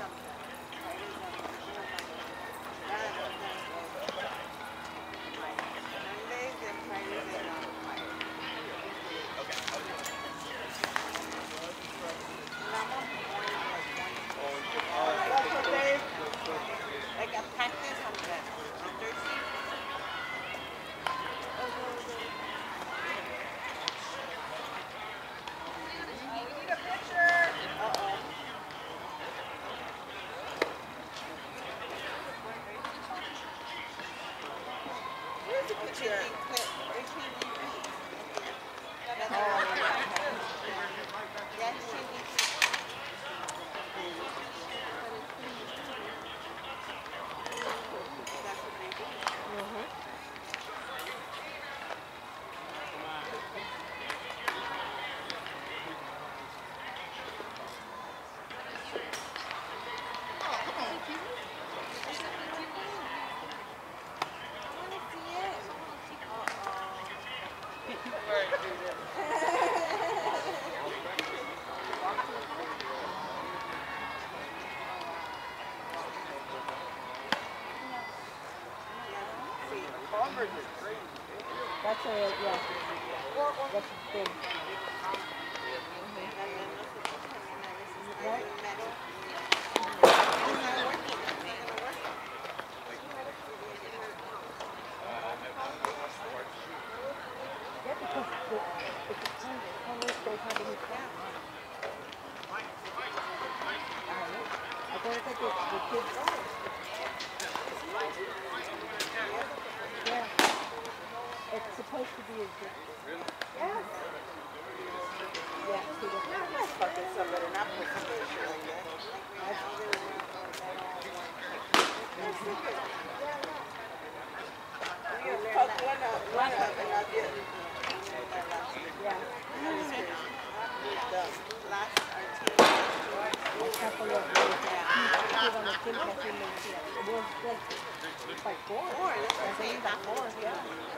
Like a practice on that. On Thursday. That's a, yeah. That's a thing. Right? Yeah, because it's a time always they have any crap. I don't think the kids know. Yeah. It's supposed to be a good. Yes. Yeah, see the Fucking somebody not put somebody shit like that. You fucked one up and I didn't. yeah. Last A couple of days. He's on the team that he makes it. It was like 4. I think it's like 4, yeah.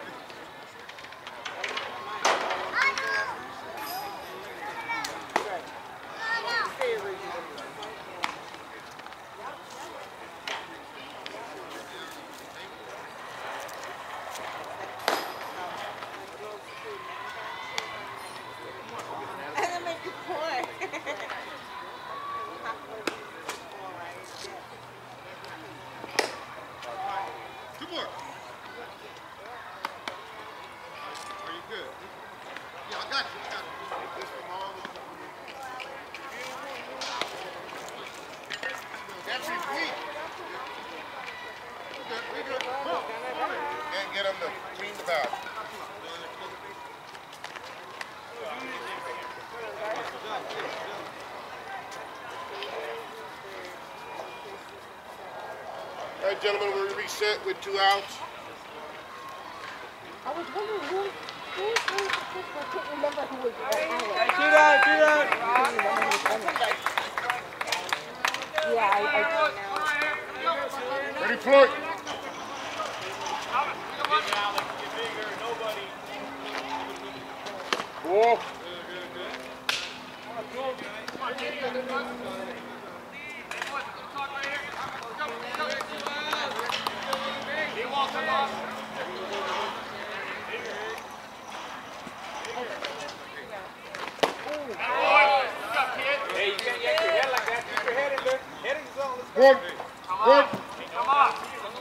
Can't get him to clean the back. All right, gentlemen, we're reset with 2 outs. I was wondering who I couldn't remember who was Ready, Floyd? Ball. Hey, you can't yank your head like that. Keep your head in there. Head in the zone. Good. Good. Come on.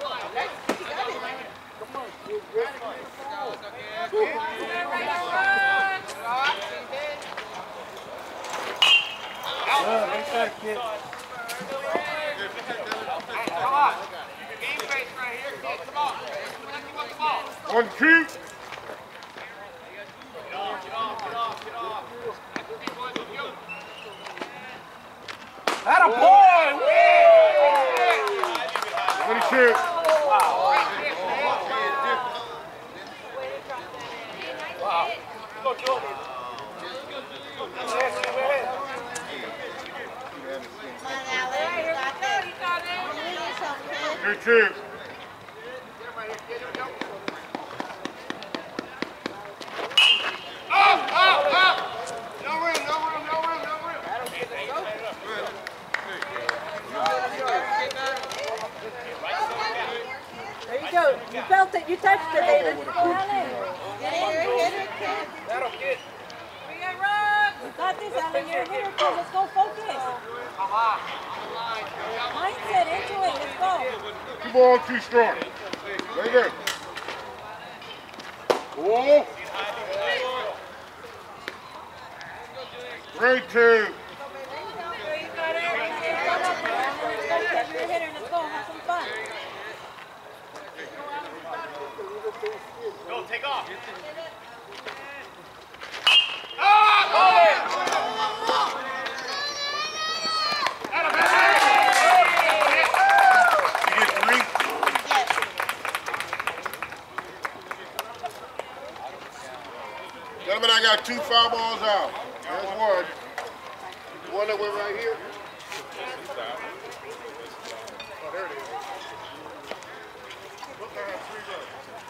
Come on. Game face right here, kid. Come on. Let me want the ball. 1, 2. Get off. Atta boy! 22. Wow. Go, Jordan. You're 2. No room. You touched it, Aiden. Go, Allen. Get in your hitter, kid. That'll get. You got this, Allen. You're a hitter, kid. Let's go focus. Mindset into it. Let's go. Two ball, too strong. Very good. Oh. Great two. You're a hitter. Let's go. Have some fun. Go, take off. You get three? Yes. Gentlemen, I got 2 foul balls out. There's one. The one that went right here. Oh, there it is. Look, I have 3 runs.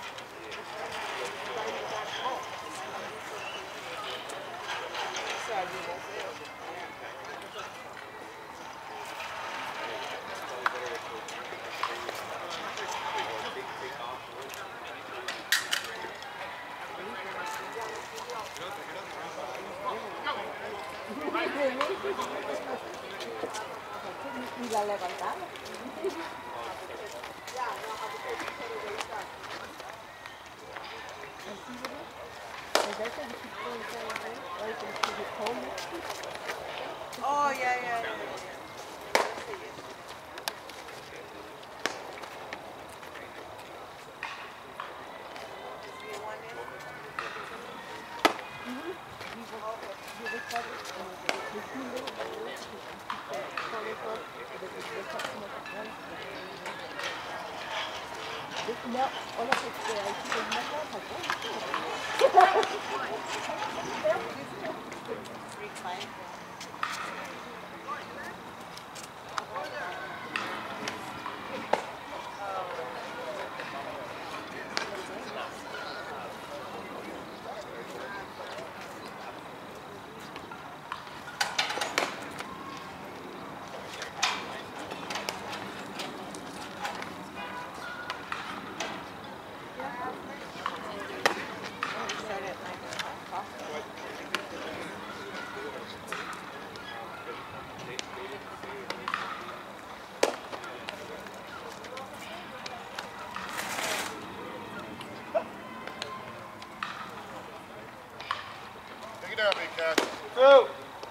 Y la levantamos. Oh, yeah. No, hola, que ahí sí es una cosa. Take it down, big cat. 2.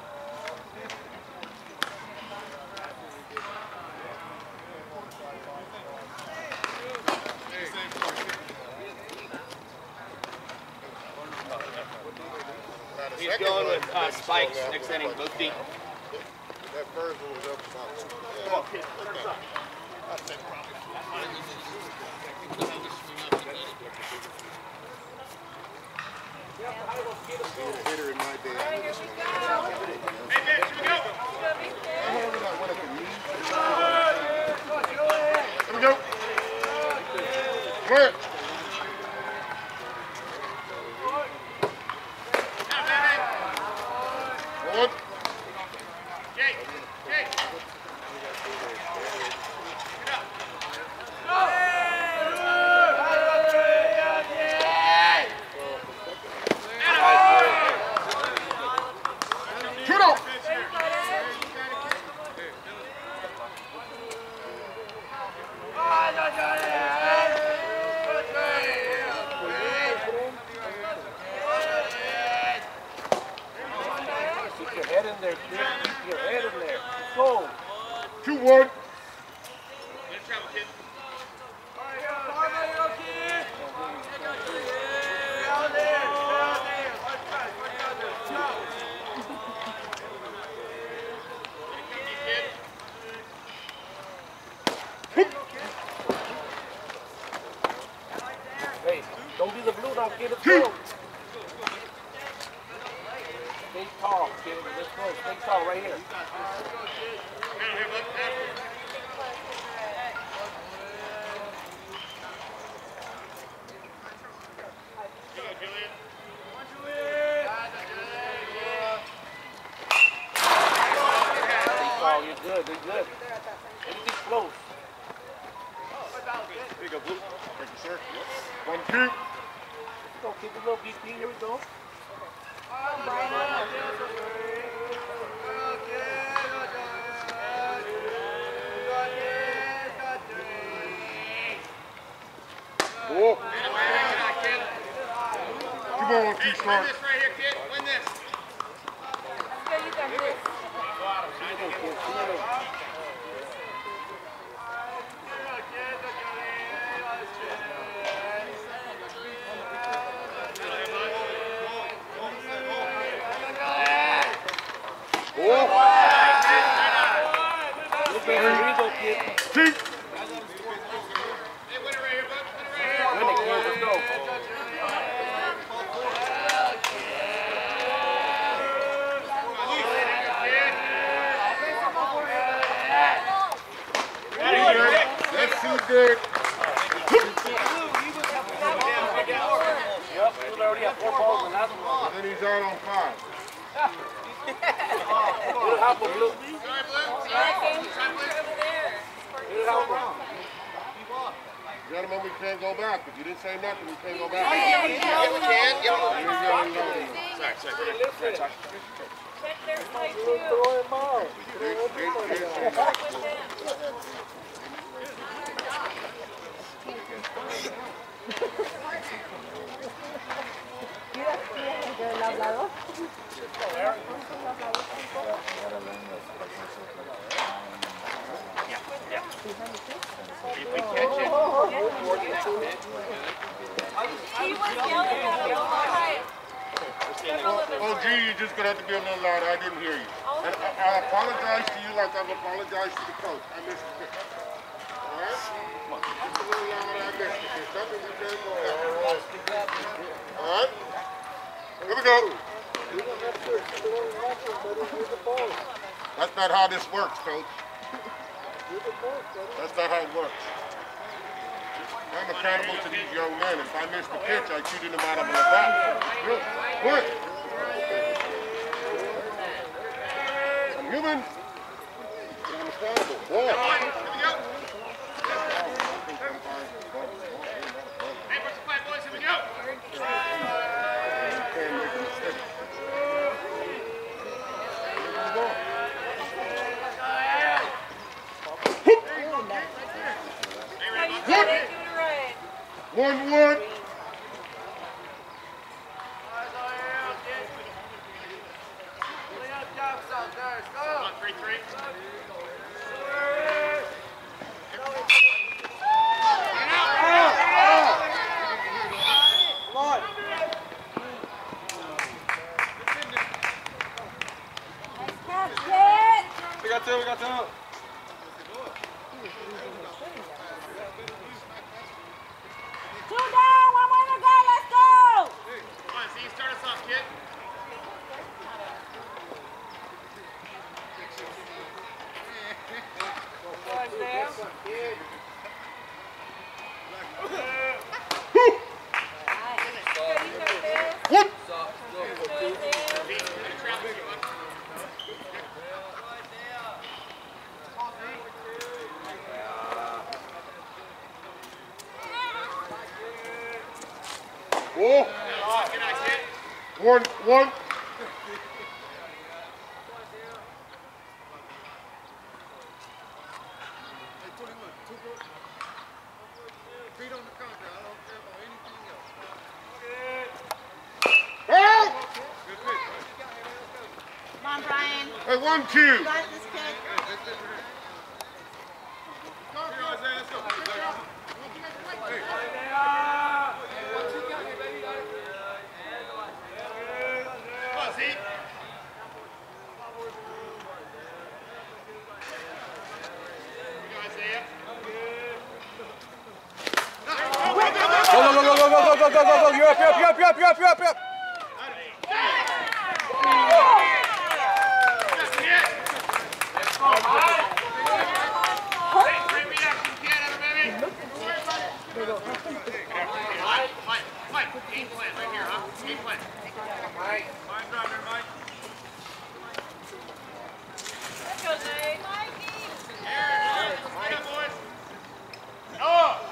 He's going with spikes next inning, both deep. That first one was up about 2. Come on, kid. Hitter in my day. Hey, bitch, here we go. Here we go. Come here. One. Jake. Shoot up. Keep your head in there, kid. Keep your head in there. Go. 2-1. Good travel, kid. Hey, don't do the blue, don't get it Shoot. through. Stay tall, kid. Let's go. Stay tall right here. Stay tall. You're good. You're good. Anything close. There you go, Blue. Thank you, sir. 1, 2. Go, keep a little BP. Here we go. Whoa. Come on, Hey, T-Star. win this right here, kid. Win this. Go, you got this. Here we go, kid. T. Hey, win it right here, bud. Win it right here. Win it, kid. Let's go. Let's see, Dick. Yep, we already have 4 balls in that one. And then he's out on 5. Little hopper, Blue. Sorry, Blue. Little hopper. Gentlemen, we can't go back. If you didn't say nothing, we can't go back. Yeah, we can. Yeah. Sorry. Check their side too. He was yelling at me all night. Oh, gee, you're just going to have to be a little louder. I didn't hear you. And I apologize to you like I've apologized to the coach. I missed the pitch. All right? Just a little louder. I missed the pitch. Something we can't go back. All right? Here we go. That's not how this works, coach. That's not how it works. I'm accountable to these young men. If I miss the pitch, I cheated them out of my bat. Good. I'm human. I'm accountable. Boy. Hey, what's the fight, boys? Here we go. You can't make a mistake. Right. 1-1. Come on, 3-3. We got two. Two down, 1 way to go, let's go! Come on, Z, start us off, kid. What? Oh. 1-1. Come on, Brian. Hey, 1-2. Got this kid. Come on, Z. Go. You're up. Great reaction, kid, everybody. Mike, game plan right here, huh? Game plan. Mike. Mine drop there, Mike. Let's go, Zay. Here, get up, boys. Oh!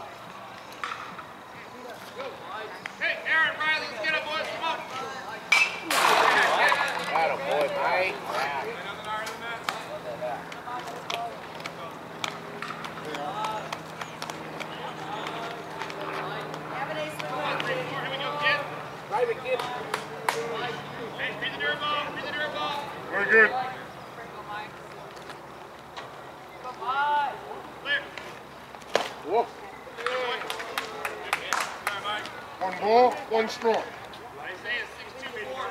ball, one strong. I say it's 6-2 before.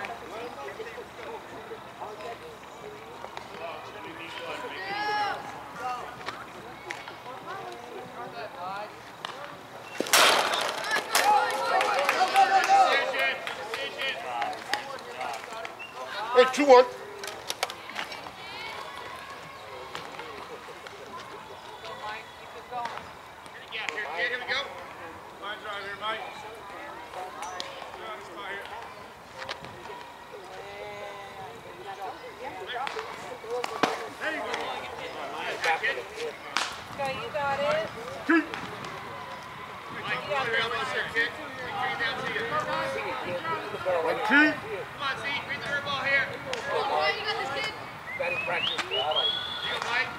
Hey, 2-1. Here we go. Mine's right here, Mike. Go, you got it. Two. Mike, come on, almost here, kid. Bring it down to you. 1, 2. Come on, Z. Read the air ball here. You got this, kid? Batting practice. Here you go, Mike.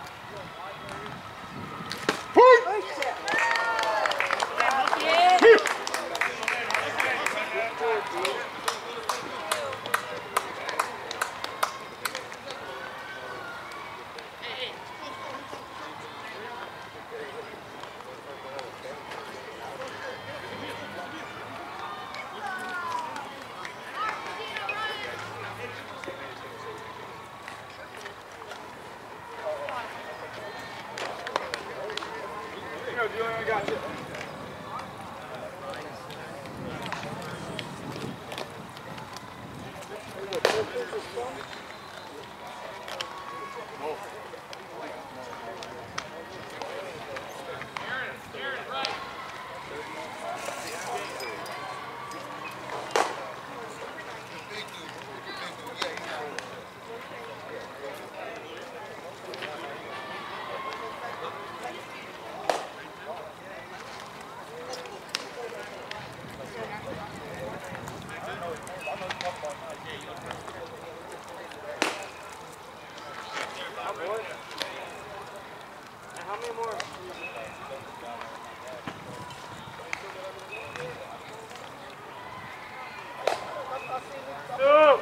How many more? Two.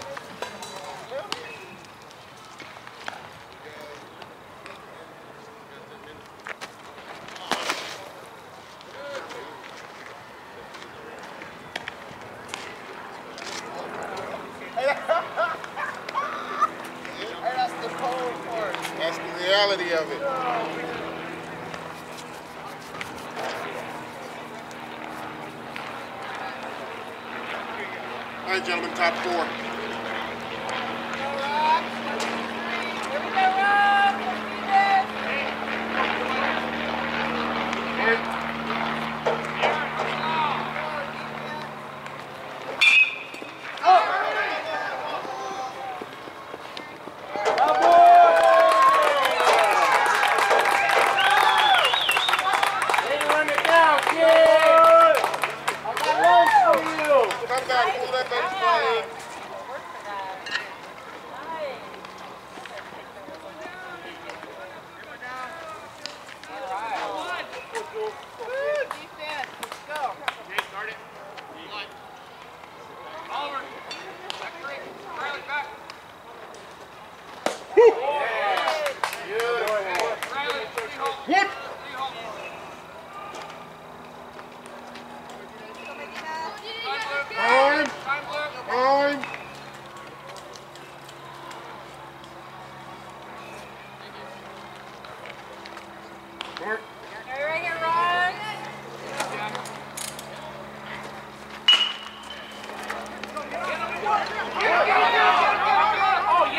That's the cold part. That's the reality of it. All right, gentlemen, top 4. Here we go, Rob. Let's do this. Come back, pull that base plane. Defense. Let's go. Okay, start it. One. Oliver. Back three. Riley, back. Riley, three home. What? Three home. Time. Time, Luke. Time. Mark. Okay, right here, Ron. Oh,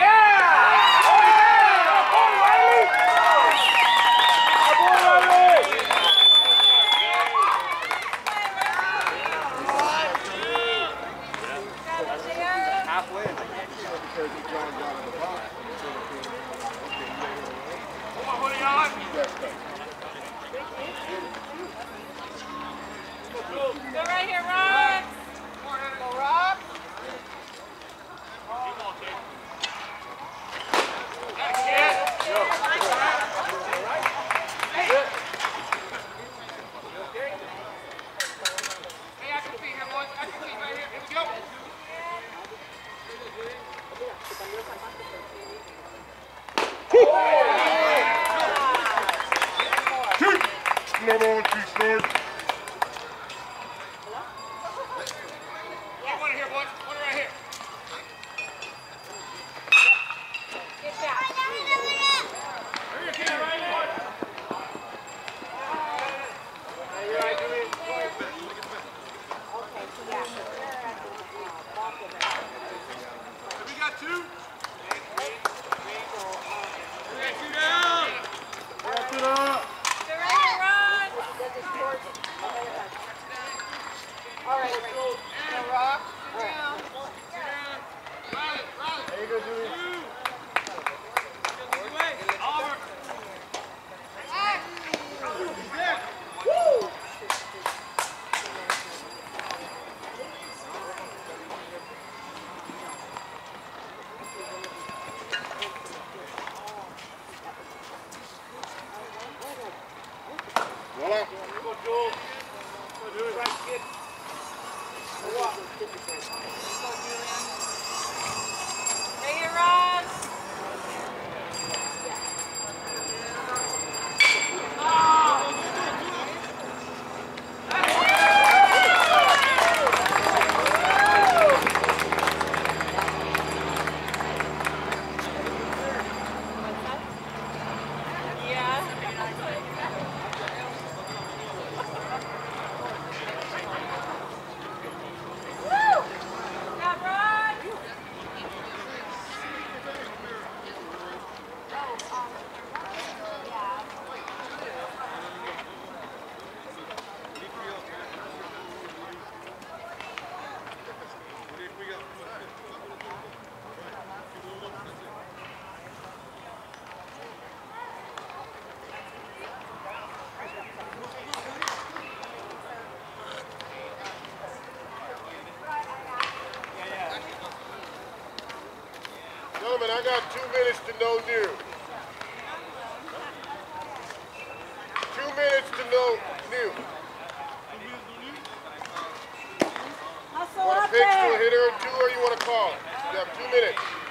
Come on, hoodie on. Go right here, Ron. Go, Rob. Hey, active feet here, boys. Active feet right here. Here we go. Shoot. Number 1, 2, start. Joel. Go, Joel. Go, do it right, kid. Go up. Bring it, Ross. Gentlemen, I got 2 minutes to no new. 2 minutes to no new. Hustle Want up to pitch to a there. hitter or two, or you want to call it? You have 2 minutes.